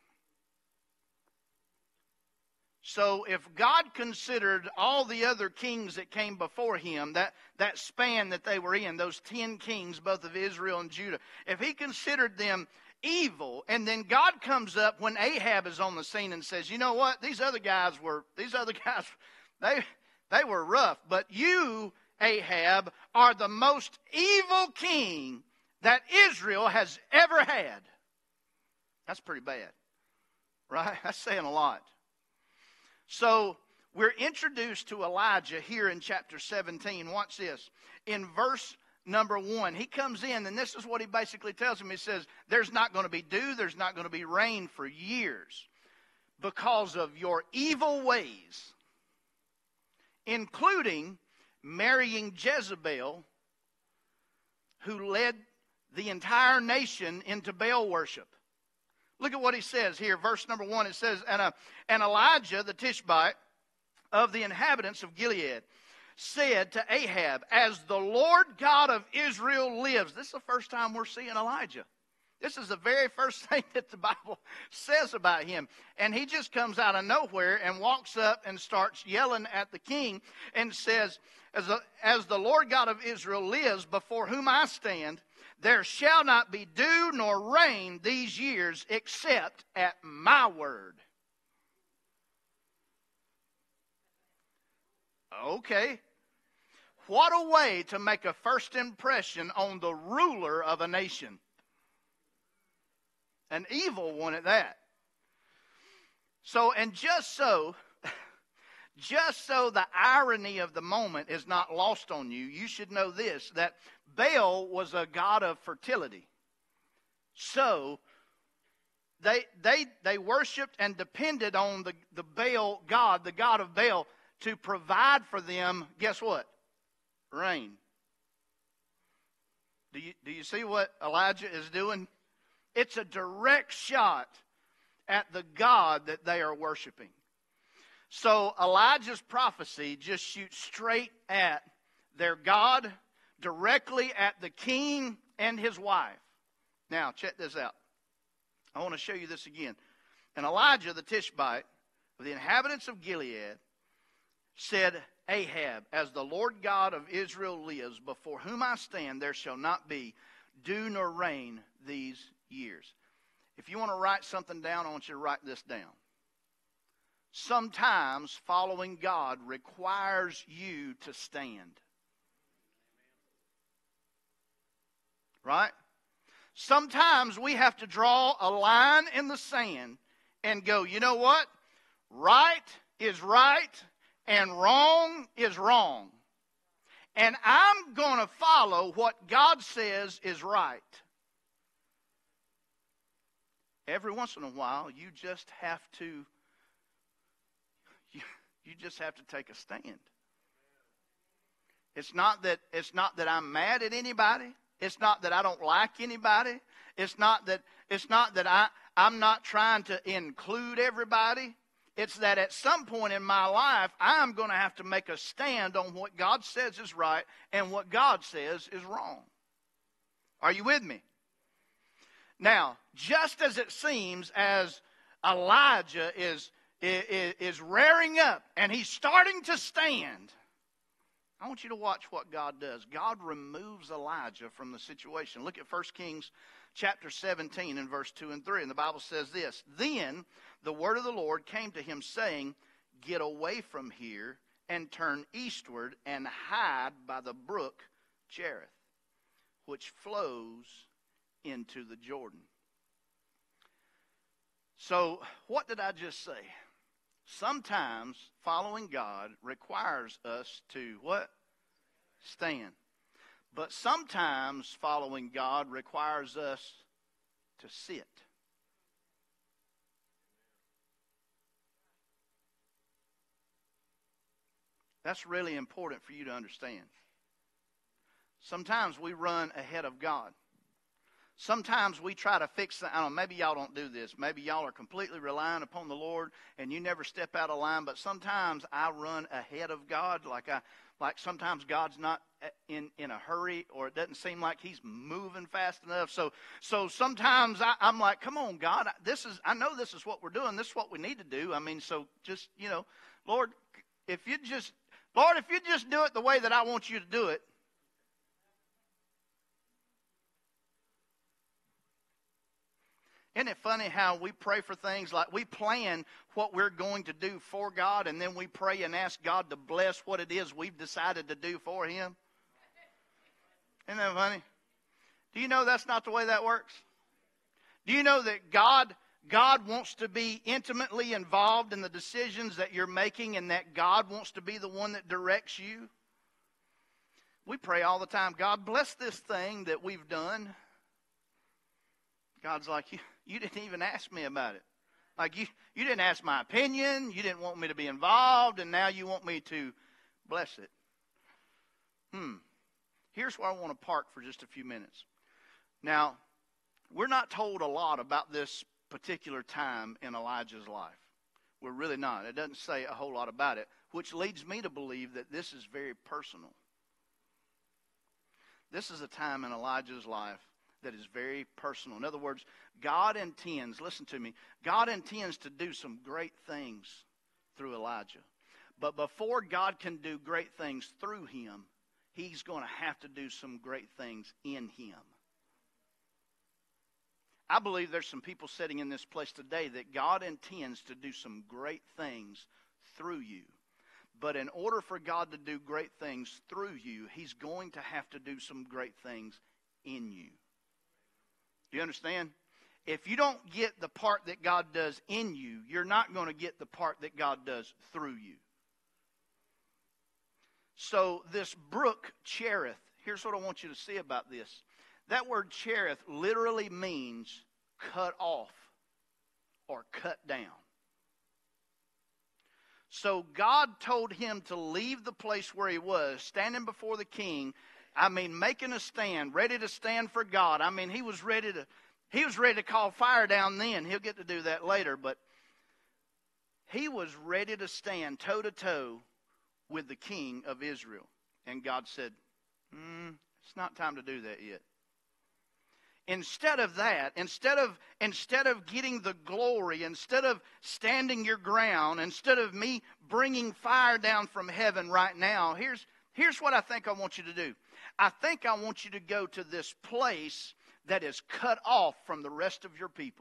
So if God considered all the other kings that came before him, that, that span that they were in, those ten kings, both of Israel and Judah, if he considered them evil, and then God comes up when Ahab is on the scene and says, you know what, these other guys were, these other guys, they, they were rough, but you, Ahab, are the most evil king that Israel has ever had. That's pretty bad, right? That's saying a lot. So we're introduced to Elijah here in chapter seventeen. Watch this. In verse number one, he comes in, and this is what he basically tells him. He says, there's not going to be dew, there's not going to be rain for years because of your evil ways, including marrying Jezebel, who led the entire nation into Baal worship. Look at what he says here, verse number one. It says, and, uh, and Elijah the Tishbite of the inhabitants of Gilead said to Ahab, as the Lord God of Israel lives. This is the first time we're seeing Elijah. This is the very first thing that the Bible says about him. And he just comes out of nowhere and walks up and starts yelling at the king and says, as, a, as the Lord God of Israel lives, before whom I stand, there shall not be dew nor rain these years except at my word. Okay. What a way to make a first impression on the ruler of a nation. An evil one at that. So, and just so, just so the irony of the moment is not lost on you, you should know this, that Baal was a god of fertility. So, they they they worshipped and depended on the, the Baal god, the god of Baal, to provide for them, guess what? Rain. Do you, do you see what Elijah is doing? It's a direct shot at the God that they are worshiping. So Elijah's prophecy just shoots straight at their God, directly at the king and his wife. Now, check this out. I want to show you this again. And Elijah the Tishbite the inhabitants of Gilead, said, Ahab, as the Lord God of Israel lives, before whom I stand, there shall not be dew nor rain these years. If you want to write something down, I want you to write this down. Sometimes following God requires you to stand. Right? Sometimes we have to draw a line in the sand and go, you know what? Right is right and wrong is wrong. And I'm going to follow what God says is right. Every once in a while, you just have to, you, you just have to take a stand. It's not that, it's not that I'm mad at anybody. It's not that I don't like anybody. It's not that, it's not that I, I'm not trying to include everybody. It's that at some point in my life, I'm going to have to make a stand on what God says is right and what God says is wrong. Are you with me? Now, just as it seems as Elijah is, is, is rearing up and he's starting to stand, I want you to watch what God does. God removes Elijah from the situation. Look at First Kings chapter seventeen and verse two and three. And the Bible says this, Then the word of the Lord came to him saying, Get away from here and turn eastward and hide by the brook Cherith, which flows into the Jordan. So, what did I just say? Sometimes following God requires us to what? Stand. But sometimes following God requires us to sit. That's really important for you to understand. Sometimes we run ahead of God. Sometimes we try to fix the, I don't know, maybe y'all don't do this. Maybe y'all are completely relying upon the Lord and you never step out of line. But sometimes I run ahead of God. Like I, like sometimes God's not in, in a hurry, or it doesn't seem like He's moving fast enough. So, so sometimes I, I'm like, come on, God, this is, I know this is what we're doing. This is what we need to do. I mean, so just, you know, Lord, if you just, Lord, if you just do it the way that I want you to do it. Isn't it funny how we pray for things like we plan what we're going to do for God, and then we pray and ask God to bless what it is we've decided to do for Him? Isn't that funny? Do you know that's not the way that works? Do you know that God, God wants to be intimately involved in the decisions that you're making, and that God wants to be the one that directs you? We pray all the time, God, bless this thing that we've done. God's like, you, you didn't even ask me about it. Like, you, you didn't ask my opinion. You didn't want me to be involved, and now you want me to bless it. Hmm. Here's where I want to park for just a few minutes. Now, we're not told a lot about this particular time in Elijah's life. We're really not. It doesn't say a whole lot about it, which leads me to believe that this is very personal. This is a time in Elijah's life that is very personal. In other words, God intends, listen to me, God intends to do some great things through Elijah. But before God can do great things through him, He's going to have to do some great things in him. I believe there's some people sitting in this place today that God intends to do some great things through you. But in order for God to do great things through you, He's going to have to do some great things in you. Do you understand? If you don't get the part that God does in you, you're not going to get the part that God does through you. So this brook, Cherith, here's what I want you to see about this. That word Cherith literally means cut off or cut down. So God told him to leave the place where he was, standing before the king. I mean, making a stand, ready to stand for God. I mean, he was ready to, he was ready to call fire down then. He'll get to do that later, but he was ready to stand toe to toe with the king of Israel. And God said, mm, it's not time to do that yet. instead of that, instead of instead of getting the glory, instead of standing your ground, instead of me bringing fire down from heaven right now, here's here's what I think I want you to do. I think I want you to go to this place that is cut off from the rest of your people.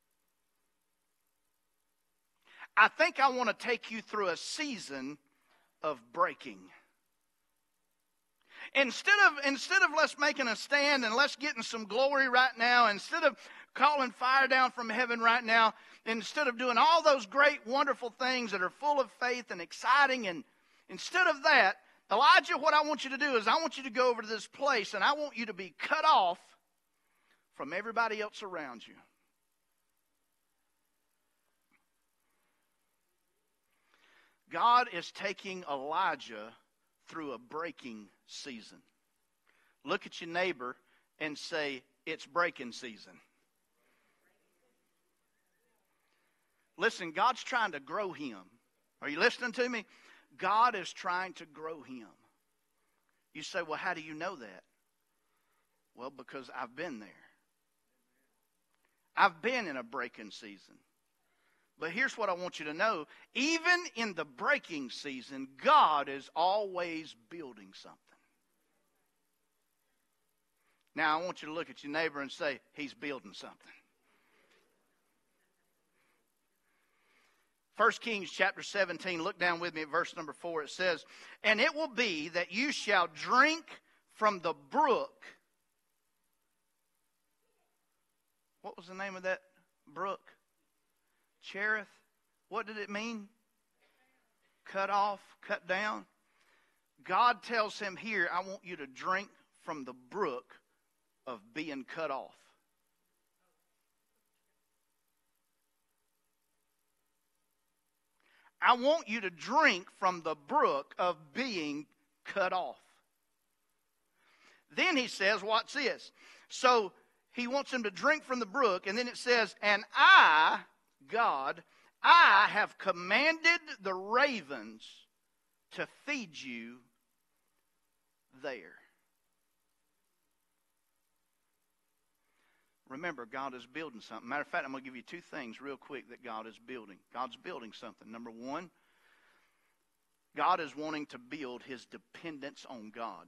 I think I want to take you through a season of breaking. Instead of, instead of let's making a stand and let's getting some glory right now, instead of calling fire down from heaven right now, instead of doing all those great, wonderful things that are full of faith and exciting, and instead of that, Elijah, what I want you to do is I want you to go over to this place and I want you to be cut off from everybody else around you. God is taking Elijah through a breaking season. Look at your neighbor and say, it's breaking season. Listen, God's trying to grow him. Are you listening to me? God is trying to grow him. You say, well, how do you know that? Well, because I've been there. I've been in a breaking season. But here's what I want you to know. Even in the breaking season, God is always building something. Now, I want you to look at your neighbor and say, he's building something. First Kings chapter seventeen, look down with me at verse number four. It says, and it will be that you shall drink from the brook. What was the name of that brook? Cherith. What did it mean? Cut off, cut down. God tells him here, I want you to drink from the brook of being cut off. I want you to drink from the brook of being cut off. Then he says, watch this. So he wants him to drink from the brook, and then it says, and I, God, I have commanded the ravens to feed you there. Remember, God is building something. Matter of fact, I'm going to give you two things real quick that God is building. God's building something. Number one, God is wanting to build his dependence on God.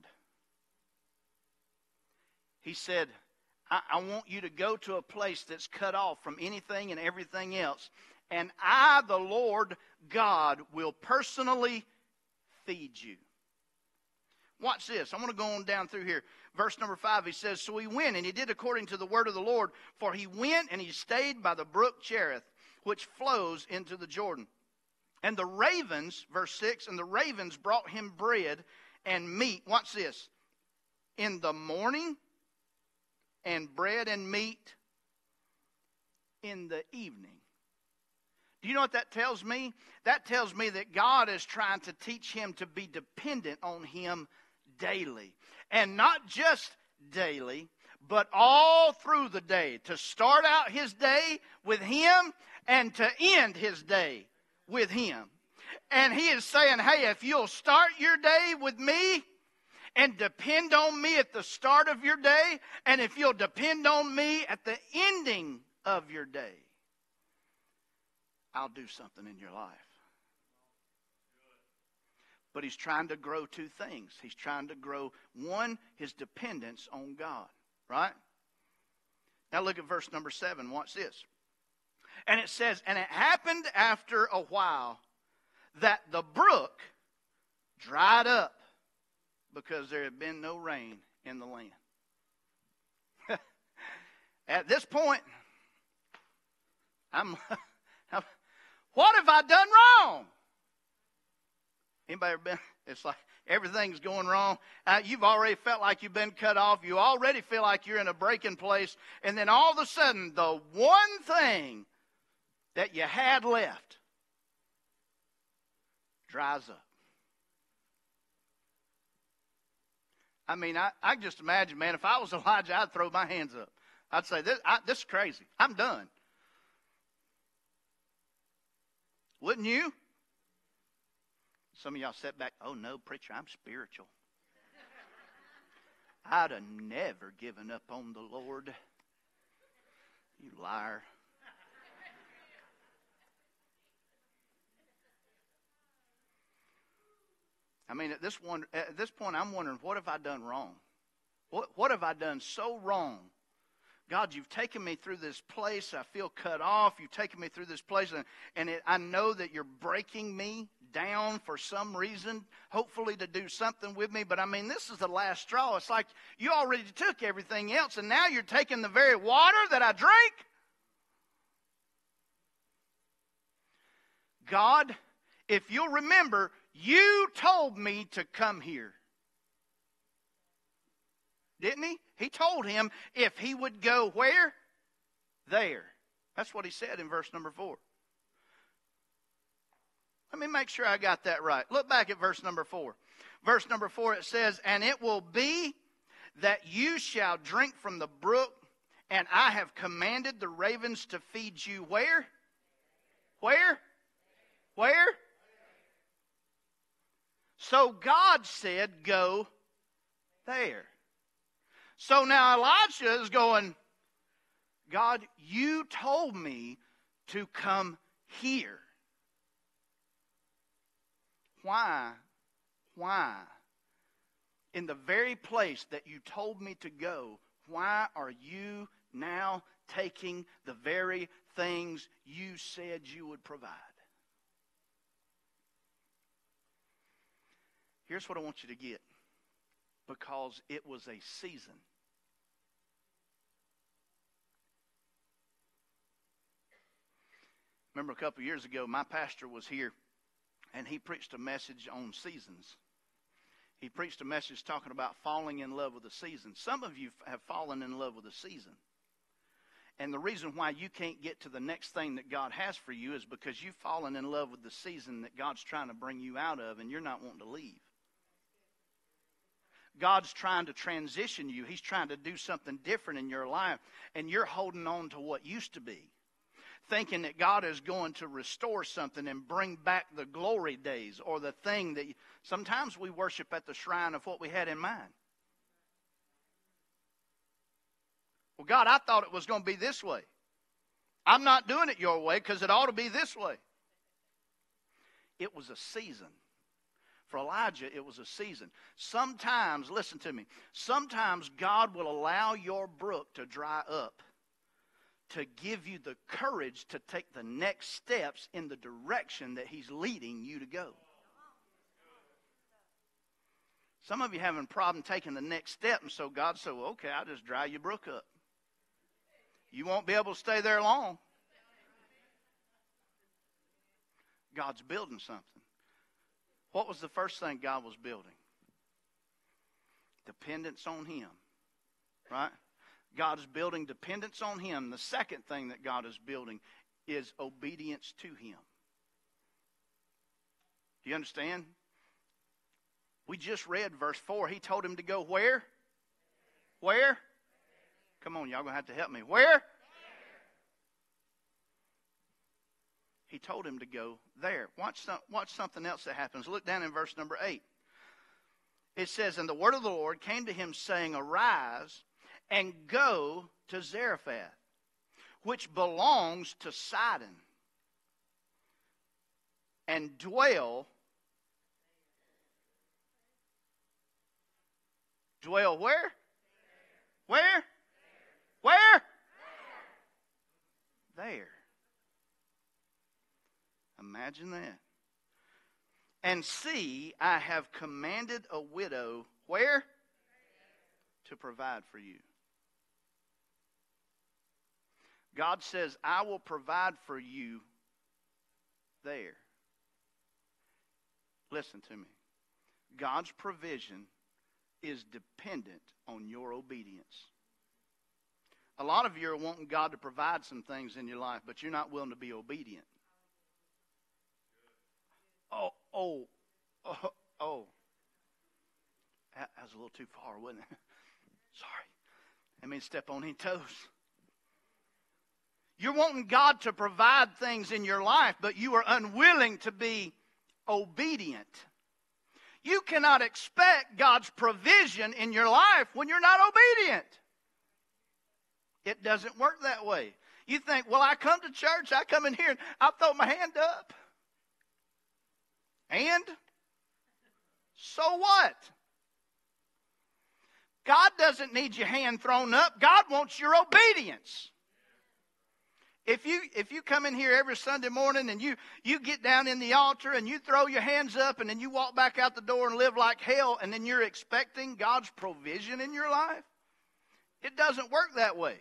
He said, I, I want you to go to a place that's cut off from anything and everything else. And I, the Lord God, will personally feed you. Watch this. I want to go on down through here. Verse number five, he says, so he went, and he did according to the word of the Lord. For he went, and he stayed by the brook Cherith, which flows into the Jordan. And the ravens, verse six, and the ravens brought him bread and meat. Watch this. In the morning, and bread and meat in the evening. Do you know what that tells me? That tells me that God is trying to teach him to be dependent on him daily. And not just daily, but all through the day. To start out his day with him and to end his day with him. And he is saying, hey, if you'll start your day with me and depend on me at the start of your day, and if you'll depend on me at the ending of your day, I'll do something in your life. But he's trying to grow two things. He's trying to grow, one, his dependence on God. Right? Now look at verse number seven. Watch this. And it says, and it happened after a while that the brook dried up because there had been no rain in the land. At this point, I'm, what have I done wrong? Anybody ever been? It's like everything's going wrong. Uh, you've already felt like you've been cut off. You already feel like you're in a breaking place. And then all of a sudden, the one thing that you had left dries up. I mean, I, I just imagine, man, if I was Elijah, I'd throw my hands up. I'd say, this, I, this is crazy. I'm done. Wouldn't you? Some of y'all sat back, oh no, preacher, I'm spiritual. I'd have never given up on the Lord. You liar. I mean, at this one, at this point, I'm wondering, what have I done wrong? What what have I done so wrong? God, you've taken me through this place. I feel cut off. You've taken me through this place, and, and it, I know that you're breaking me down for some reason, hopefully to do something with me. But, I mean, this is the last straw. It's like you already took everything else, and now you're taking the very water that I drink. God, if you'll remember, you told me to come here. Didn't he? He told him if he would go where? There. That's what he said in verse number four. Let me make sure I got that right. Look back at verse number four. Verse number four, it says, and it will be that you shall drink from the brook, and I have commanded the ravens to feed you where? Where? Where? So God said, go there. So now Elijah is going, God, you told me to come here. Why? Why? In the very place that you told me to go, why are you now taking the very things you said you would provide? Here's what I want you to get. Because it was a season. Remember a couple years ago, my pastor was here, and he preached a message on seasons. He preached a message talking about falling in love with a season. Some of you have fallen in love with a season. And the reason why you can't get to the next thing that God has for you is because you've fallen in love with the season that God's trying to bring you out of, and you're not wanting to leave. God's trying to transition you. He's trying to do something different in your life. And you're holding on to what used to be, thinking that God is going to restore something and bring back the glory days or the thing that... You, sometimes we worship at the shrine of what we had in mind. Well, God, I thought it was going to be this way. I'm not doing it your way because it ought to be this way. It was a season. For Elijah, it was a season. Sometimes, listen to me, sometimes God will allow your brook to dry up to give you the courage to take the next steps in the direction that He's leading you to go. Some of you having a problem taking the next step, and so God said, well, okay, I'll just dry your brook up. You won't be able to stay there long. God's building something. What was the first thing God was building? Dependence on Him. Right? God is building dependence on Him. The second thing that God is building is obedience to Him. Do you understand? We just read verse four. He told him to go where? Where? Come on, y'all going to have to help me. Where? He told him to go there. Watch, some, watch something else that happens. Look down in verse number eight. It says, and the word of the Lord came to him, saying, arise and go to Zarephath, which belongs to Sidon, and dwell. Dwell where? Where? Where? There. Imagine that. And see, I have commanded a widow, where? To provide for you. God says, I will provide for you there. Listen to me. God's provision is dependent on your obedience. A lot of you are wanting God to provide some things in your life, but you're not willing to be obedient. Oh, oh, oh, oh. That, that was a little too far, wasn't it? Sorry. I mean, step on any toes. You're wanting God to provide things in your life, but you are unwilling to be obedient. You cannot expect God's provision in your life when you're not obedient. It doesn't work that way. You think, well, I come to church, I come in here, and I throw my hand up. And? So what? God doesn't need your hand thrown up. God wants your obedience. If you if you come in here every Sunday morning and you, you get down in the altar and you throw your hands up and then you walk back out the door and live like hell and then you're expecting God's provision in your life, it doesn't work that way.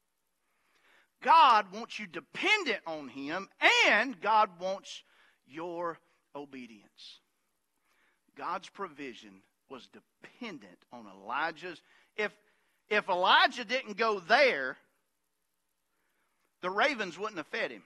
God wants you dependent on Him, and God wants your obedience. God's provision was dependent on Elijah's. If, if Elijah didn't go there, the ravens wouldn't have fed him.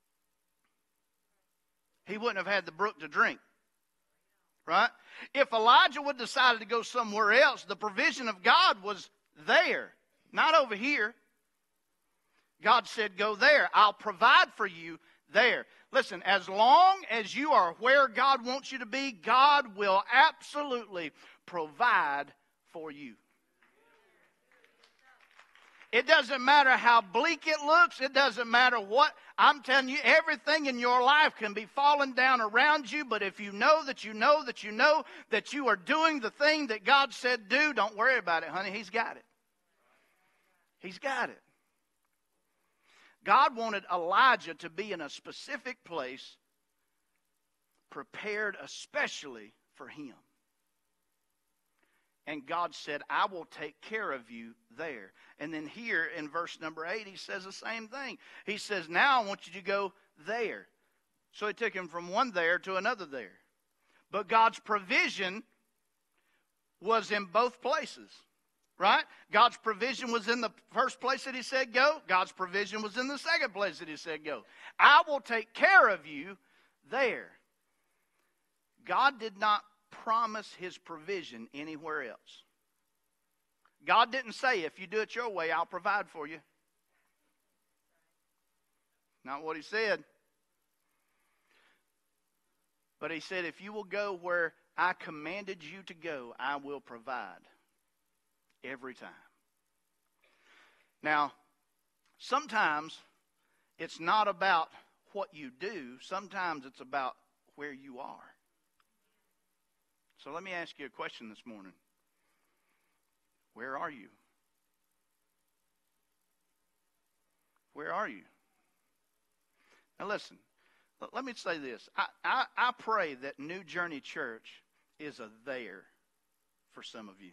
He wouldn't have had the brook to drink. Right? If Elijah would have decided to go somewhere else, the provision of God was there, not over here. God said, go there. I'll provide for you there. Listen, as long as you are where God wants you to be, God will absolutely provide for you. It doesn't matter how bleak it looks. It doesn't matter what. I'm telling you, everything in your life can be falling down around you. But if you know that you know that you know that you are doing the thing that God said do, don't worry about it, honey. He's got it. He's got it. God wanted Elijah to be in a specific place, prepared especially for him. And God said, I will take care of you there. And then here in verse number eight, he says the same thing. He says, now I want you to go there. So he took him from one there to another there. But God's provision was in both places. Right? God's provision was in the first place that he said go. God's provision was in the second place that he said go. I will take care of you there. God did not promise his provision anywhere else. God didn't say, if you do it your way, I'll provide for you. Not what he said. But he said, if you will go where I commanded you to go, I will provide. Every time. Now, sometimes it's not about what you do. Sometimes it's about where you are. So let me ask you a question this morning. Where are you? Where are you? Now listen, let me say this. I, I, I pray that New Journey Church is a there for some of you.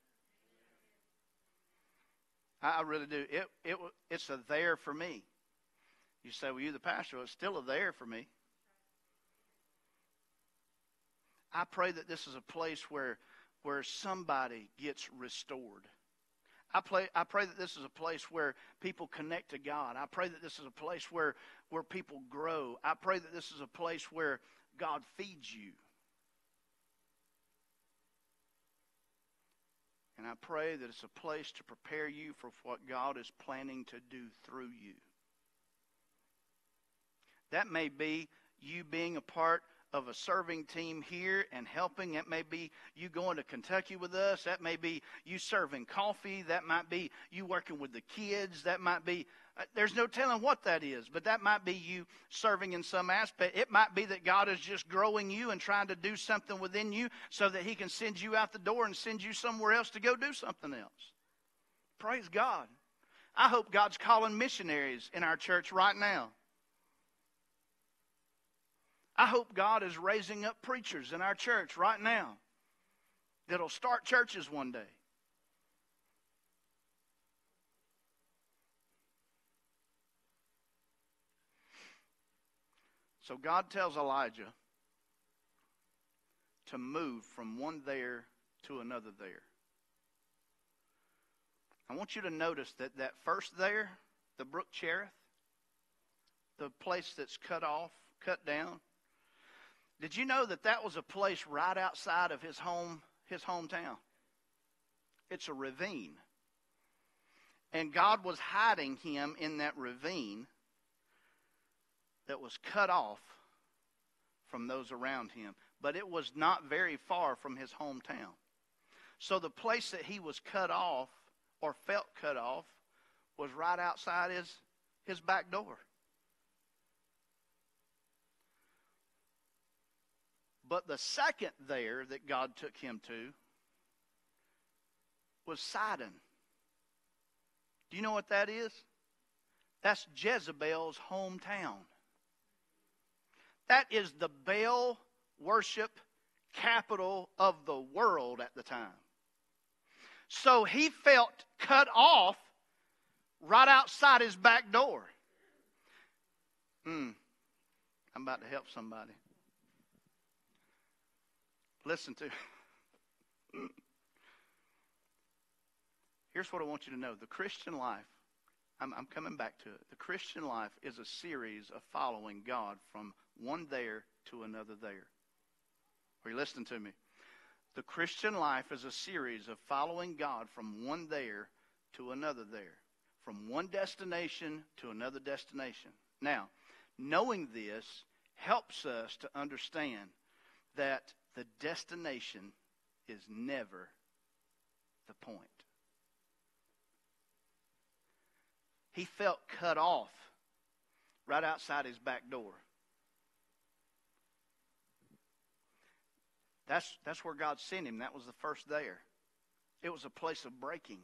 I really do. It, it, it's a there for me. You say, well, you're the pastor. Well, it's still a there for me. I pray that this is a place where, where somebody gets restored. I, play, I pray that this is a place where people connect to God. I pray that this is a place where, where people grow. I pray that this is a place where God feeds you. And I pray that it's a place to prepare you for what God is planning to do through you. That may be you being a part of a serving team here and helping. That may be you going to Kentucky with us. That may be you serving coffee. That might be you working with the kids. That might be, uh, there's no telling what that is, but that might be you serving in some aspect. It might be that God is just growing you and trying to do something within you so that he can send you out the door and send you somewhere else to go do something else. Praise God. I hope God's calling missionaries in our church right now. I hope God is raising up preachers in our church right now that'll start churches one day. So God tells Elijah to move from one there to another there. I want you to notice that that first there, the brook Cherith, the place that's cut off, cut down, did you know that that was a place right outside of his home, his hometown? It's a ravine. And God was hiding him in that ravine that was cut off from those around him. But it was not very far from his hometown. So the place that he was cut off or felt cut off was right outside his, his back door. But the second there that God took him to was Sidon. Do you know what that is? That's Jezebel's hometown. That is the Baal worship capital of the world at the time. So he felt cut off right outside his back door. Hmm. I'm about to help somebody. Listen to. Here's what I want you to know. The Christian life, I'm, I'm coming back to it. The Christian life is a series of following God from one there to another there. Are you listening to me? The Christian life is a series of following God from one there to another there. From one destination to another destination. Now, knowing this helps us to understand that the destination is never the point. He felt cut off right outside his back door. That's, that's where God sent him. That was the first there. It was a place of breaking.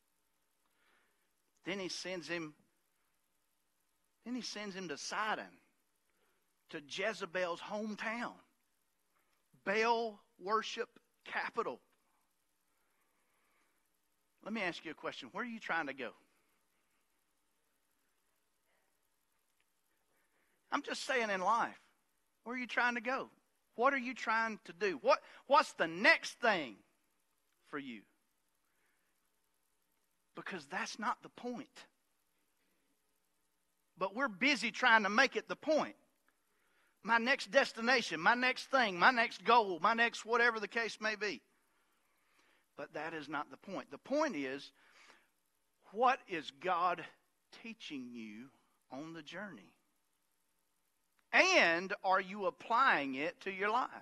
Then he sends him, then he sends him to Sidon, to Jezebel's hometown. Baal worship capital. Let me ask you a question. Where are you trying to go? I'm just saying in life. Where are you trying to go? What are you trying to do? What, what's the next thing for you? Because that's not the point. But we're busy trying to make it the point. My next destination, my next thing, my next goal, my next whatever the case may be. But that is not the point. The point is, what is God teaching you on the journey? And are you applying it to your life?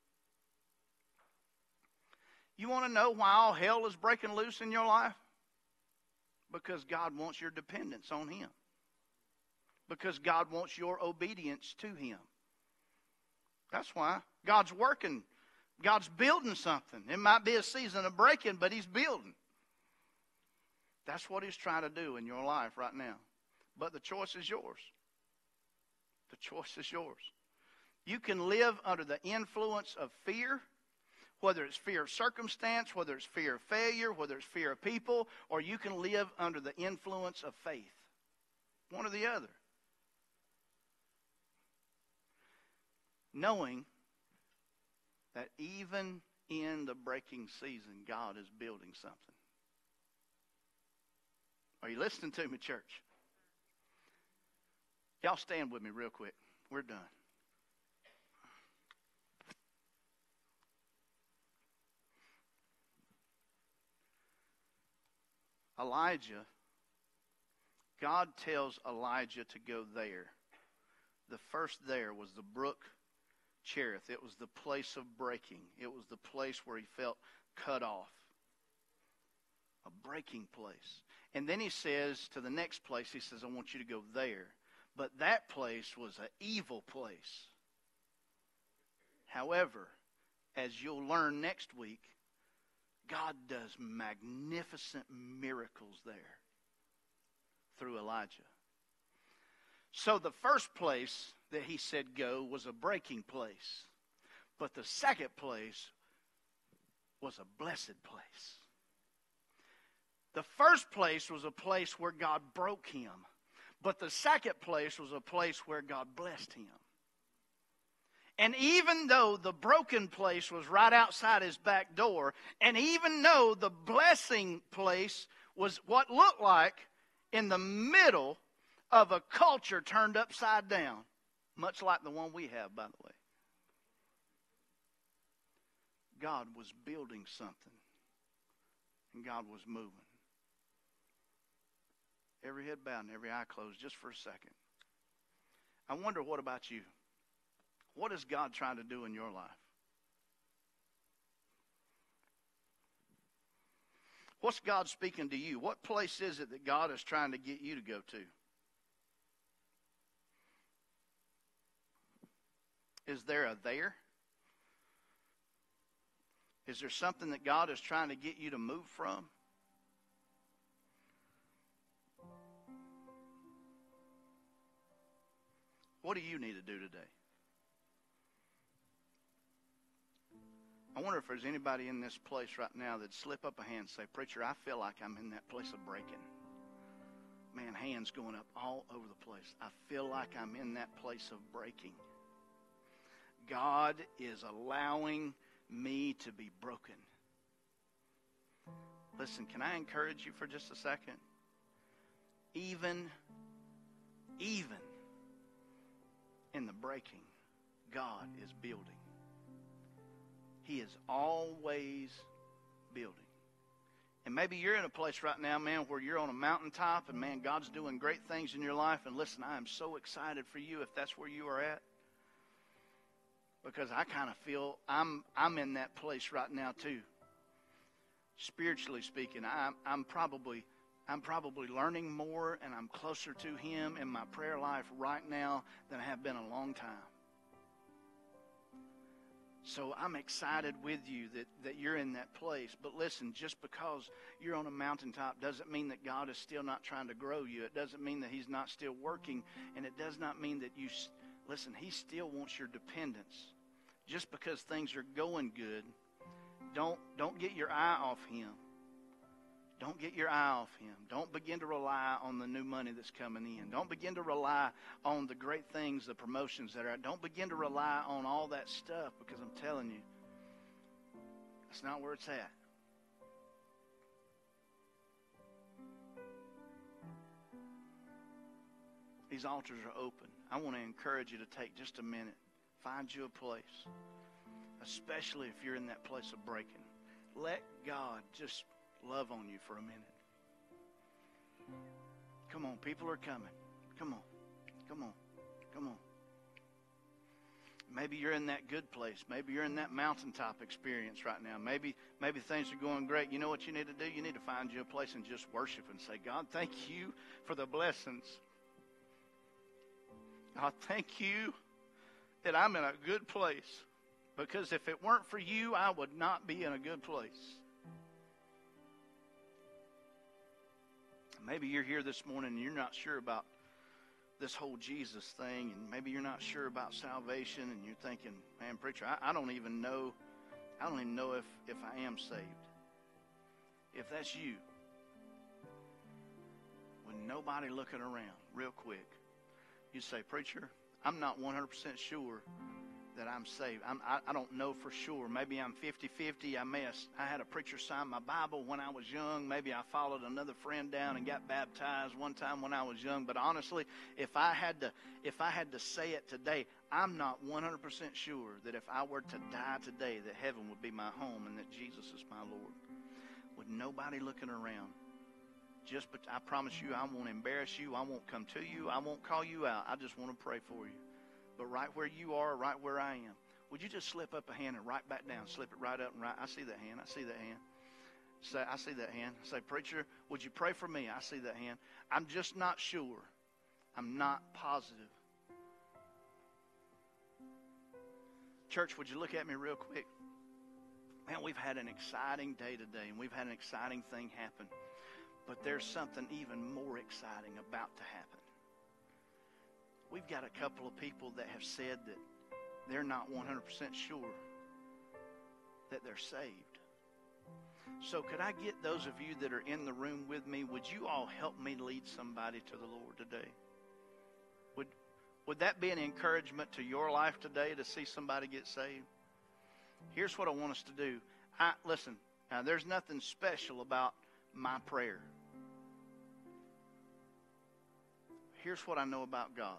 You want to know why all hell is breaking loose in your life? Because God wants your dependence on Him. Because God wants your obedience to Him. That's why. God's working. God's building something. It might be a season of breaking, but He's building. That's what He's trying to do in your life right now. But the choice is yours. The choice is yours. You can live under the influence of fear, whether it's fear of circumstance, whether it's fear of failure, whether it's fear of people, or you can live under the influence of faith. One or the other. Knowing that even in the breaking season, God is building something. Are you listening to me, church? Y'all stand with me real quick. We're done. Elijah, God tells Elijah to go there. The first there was the brook Cherith. It was the place of breaking. It was the place where he felt cut off. A breaking place. And then he says to the next place, he says, I want you to go there. But that place was an evil place. However, as you'll learn next week, God does magnificent miracles there through Elijah. So the first place that he said go was a breaking place. But the second place was a blessed place. The first place was a place where God broke him. But the second place was a place where God blessed him. And even though the broken place was right outside his back door, and even though the blessing place was what looked like in the middle of a culture turned upside down, much like the one we have, by the way, God was building something, and God was moving. Every head bowed and every eye closed just for a second. I wonder, what about you? What is God trying to do in your life? What's God speaking to you? What place is it that God is trying to get you to go to? Is there a there? Is there something that God is trying to get you to move from? What do you need to do today? I wonder if there's anybody in this place right now that'd slip up a hand and say, Preacher, I feel like I'm in that place of breaking. Man, hands going up all over the place. I feel like I'm in that place of breaking. God is allowing me to be broken. Listen, can I encourage you for just a second? Even, even in the breaking, God is building. He is always building. And maybe you're in a place right now, man, where you're on a mountaintop and, man, God's doing great things in your life. And listen, I am so excited for you if that's where you are at. Because I kind of feel I'm I'm in that place right now too. Spiritually speaking, I'm I'm probably I'm probably learning more and I'm closer to Him in my prayer life right now than I have been a long time. So I'm excited with you that, that you're in that place. But listen, just because you're on a mountaintop doesn't mean that God is still not trying to grow you. It doesn't mean that He's not still working. And it does not mean that you, listen, He still wants your dependence. Just because things are going good, don't, don't get your eye off Him. Don't get your eye off Him. Don't begin to rely on the new money that's coming in. Don't begin to rely on the great things, the promotions that are out. Don't begin to rely on all that stuff, because I'm telling you, that's not where it's at. These altars are open. I want to encourage you to take just a minute. Find you a place, especially if you're in that place of breaking. Let God just love on you for a minute. Come on, people are coming. Come on, come on, come on. Maybe you're in that good place. Maybe you're in that mountaintop experience right now. Maybe maybe things are going great. You know what you need to do? You need to find you a place and just worship and say, God, thank you for the blessings. God, thank you that I'm in a good place. Because if it weren't for you, I would not be in a good place. Maybe you're here this morning and you're not sure about this whole Jesus thing, and maybe you're not sure about salvation, and you're thinking, man, preacher, I, I don't even know, I don't even know if, if I am saved. If that's you, with nobody looking around, real quick, you say, preacher, I'm not one hundred percent sure that I'm saved. I'm, I, I don't know for sure. Maybe I'm fifty-fifty. I may have, I had a preacher sign my Bible when I was young. Maybe I followed another friend down and got baptized one time when I was young. But honestly, if I had to, if I had to say it today, I'm not one hundred percent sure that if I were to die today, that heaven would be my home and that Jesus is my Lord. With nobody looking around. Just, but I promise you, I won't embarrass you. I won't come to you. I won't call you out. I just want to pray for you. But right where you are, right where I am, would you just slip up a hand and right back down? Slip it right up and right. I see that hand. I see that hand. Say, I see that hand. Say, preacher, would you pray for me? I see that hand. I'm just not sure. I'm not positive. Church, would you look at me real quick? Man, we've had an exciting day today, and we've had an exciting thing happen. But there's something even more exciting about to happen. We've got a couple of people that have said that they're not one hundred percent sure that they're saved. So could I get those of you that are in the room with me, would you all help me lead somebody to the Lord today? Would, would that be an encouragement to your life today to see somebody get saved? Here's what I want us to do. I, listen, now there's nothing special about my prayer. Here's what I know about God.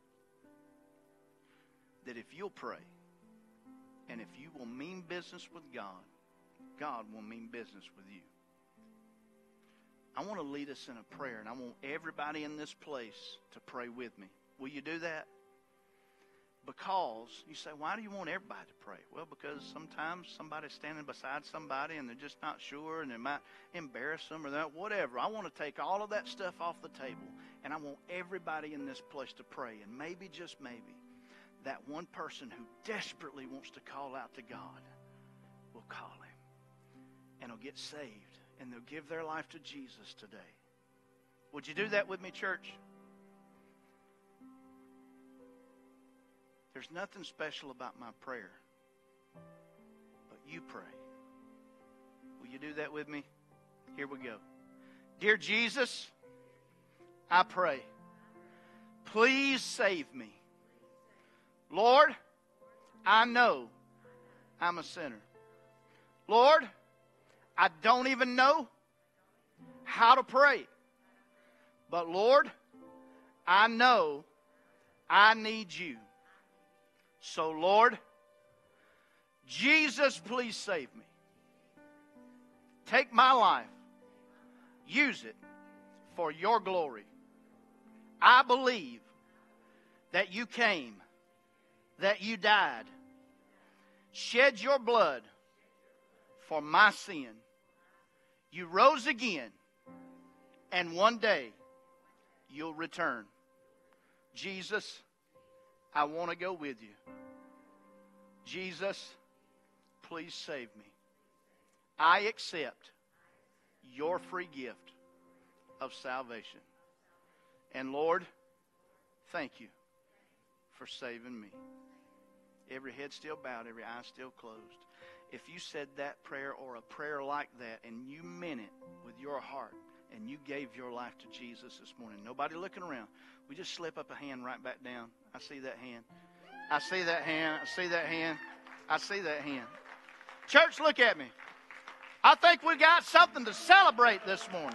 That if you'll pray, and if you will mean business with God, God will mean business with you. I want to lead us in a prayer, and I want everybody in this place to pray with me. Will you do that? Because you say, why do you want everybody to pray? Well, because sometimes somebody's standing beside somebody and they're just not sure, and it might embarrass them or that, whatever. I want to take all of that stuff off the table, and I want everybody in this place to pray. And maybe, just maybe, that one person who desperately wants to call out to God will call him. And will get saved. And they'll give their life to Jesus today. Would you do that with me, church? There's nothing special about my prayer. But you pray. Will you do that with me? Here we go. Dear Jesus, I pray, please save me. Lord, I know I'm a sinner. Lord, I don't even know how to pray. But Lord, I know I need you. So Lord, Jesus, please save me. Take my life. Use it for your glory. I believe that you came, that you died, shed your blood for my sin. You rose again, and one day you'll return. Jesus, I want to go with you. Jesus, please save me. I accept your free gift of salvation. And Lord, thank you for saving me. Every head still bowed, every eye still closed. If you said that prayer or a prayer like that and you meant it with your heart and you gave your life to Jesus this morning, nobody looking around, we just slip up a hand right back down. I see that hand. I see that hand. I see that hand. I see that hand. Church, look at me. I think we got something to celebrate this morning.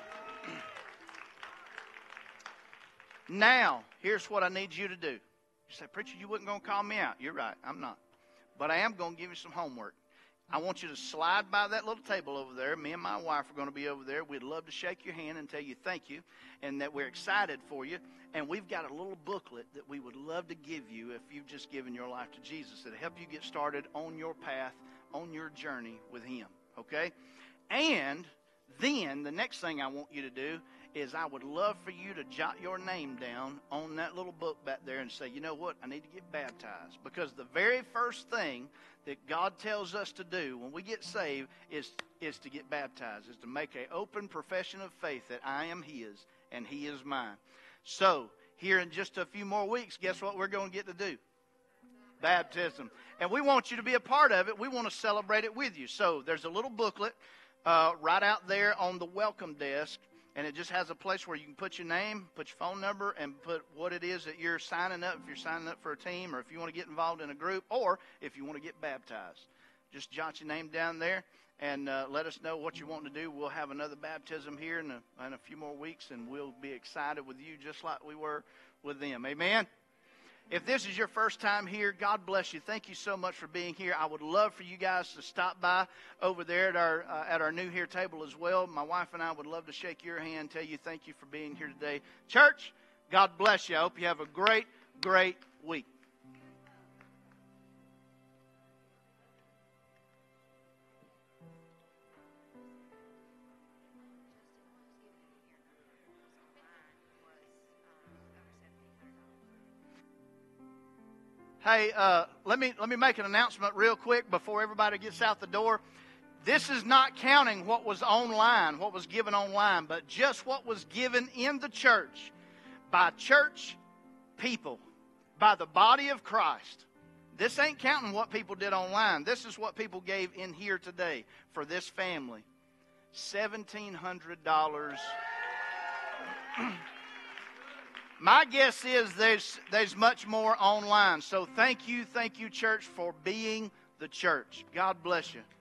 Now, here's what I need you to do. You say, preacher, you wasn't going to call me out. You're right, I'm not. But I am going to give you some homework. I want you to slide by that little table over there. Me and my wife are going to be over there. We'd love to shake your hand and tell you thank you and that we're excited for you. And we've got a little booklet that we would love to give you if you've just given your life to Jesus. It'll help you get started on your path, on your journey with Him. Okay? And then the next thing I want you to do is I would love for you to jot your name down on that little book back there and say, you know what, I need to get baptized. Because the very first thing that God tells us to do when we get saved is, is to get baptized, is to make an open profession of faith that I am His and He is mine. So, here in just a few more weeks, guess what we're going to get to do? Baptism. And we want you to be a part of it. We want to celebrate it with you. So, there's a little booklet uh, right out there on the welcome desk. And it just has a place where you can put your name, put your phone number, and put what it is that you're signing up, if you're signing up for a team, or if you want to get involved in a group, or if you want to get baptized. Just jot your name down there and uh, let us know what you want to do. We'll have another baptism here in a, in a few more weeks, and we'll be excited with you just like we were with them. Amen? If this is your first time here, God bless you. Thank you so much for being here. I would love for you guys to stop by over there at our uh, at our new here table as well. My wife and I would love to shake your hand, tell you thank you for being here today. Church, God bless you. I hope you have a great, great week. Hey, uh, let me let me make an announcement real quick before everybody gets out the door. This is not counting what was online, what was given online, but just what was given in the church by church people, by the body of Christ. This ain't counting what people did online. This is what people gave in here today for this family. seventeen hundred dollars. My guess is there's there's much more online. So thank you, thank you, church, for being the church. God bless you.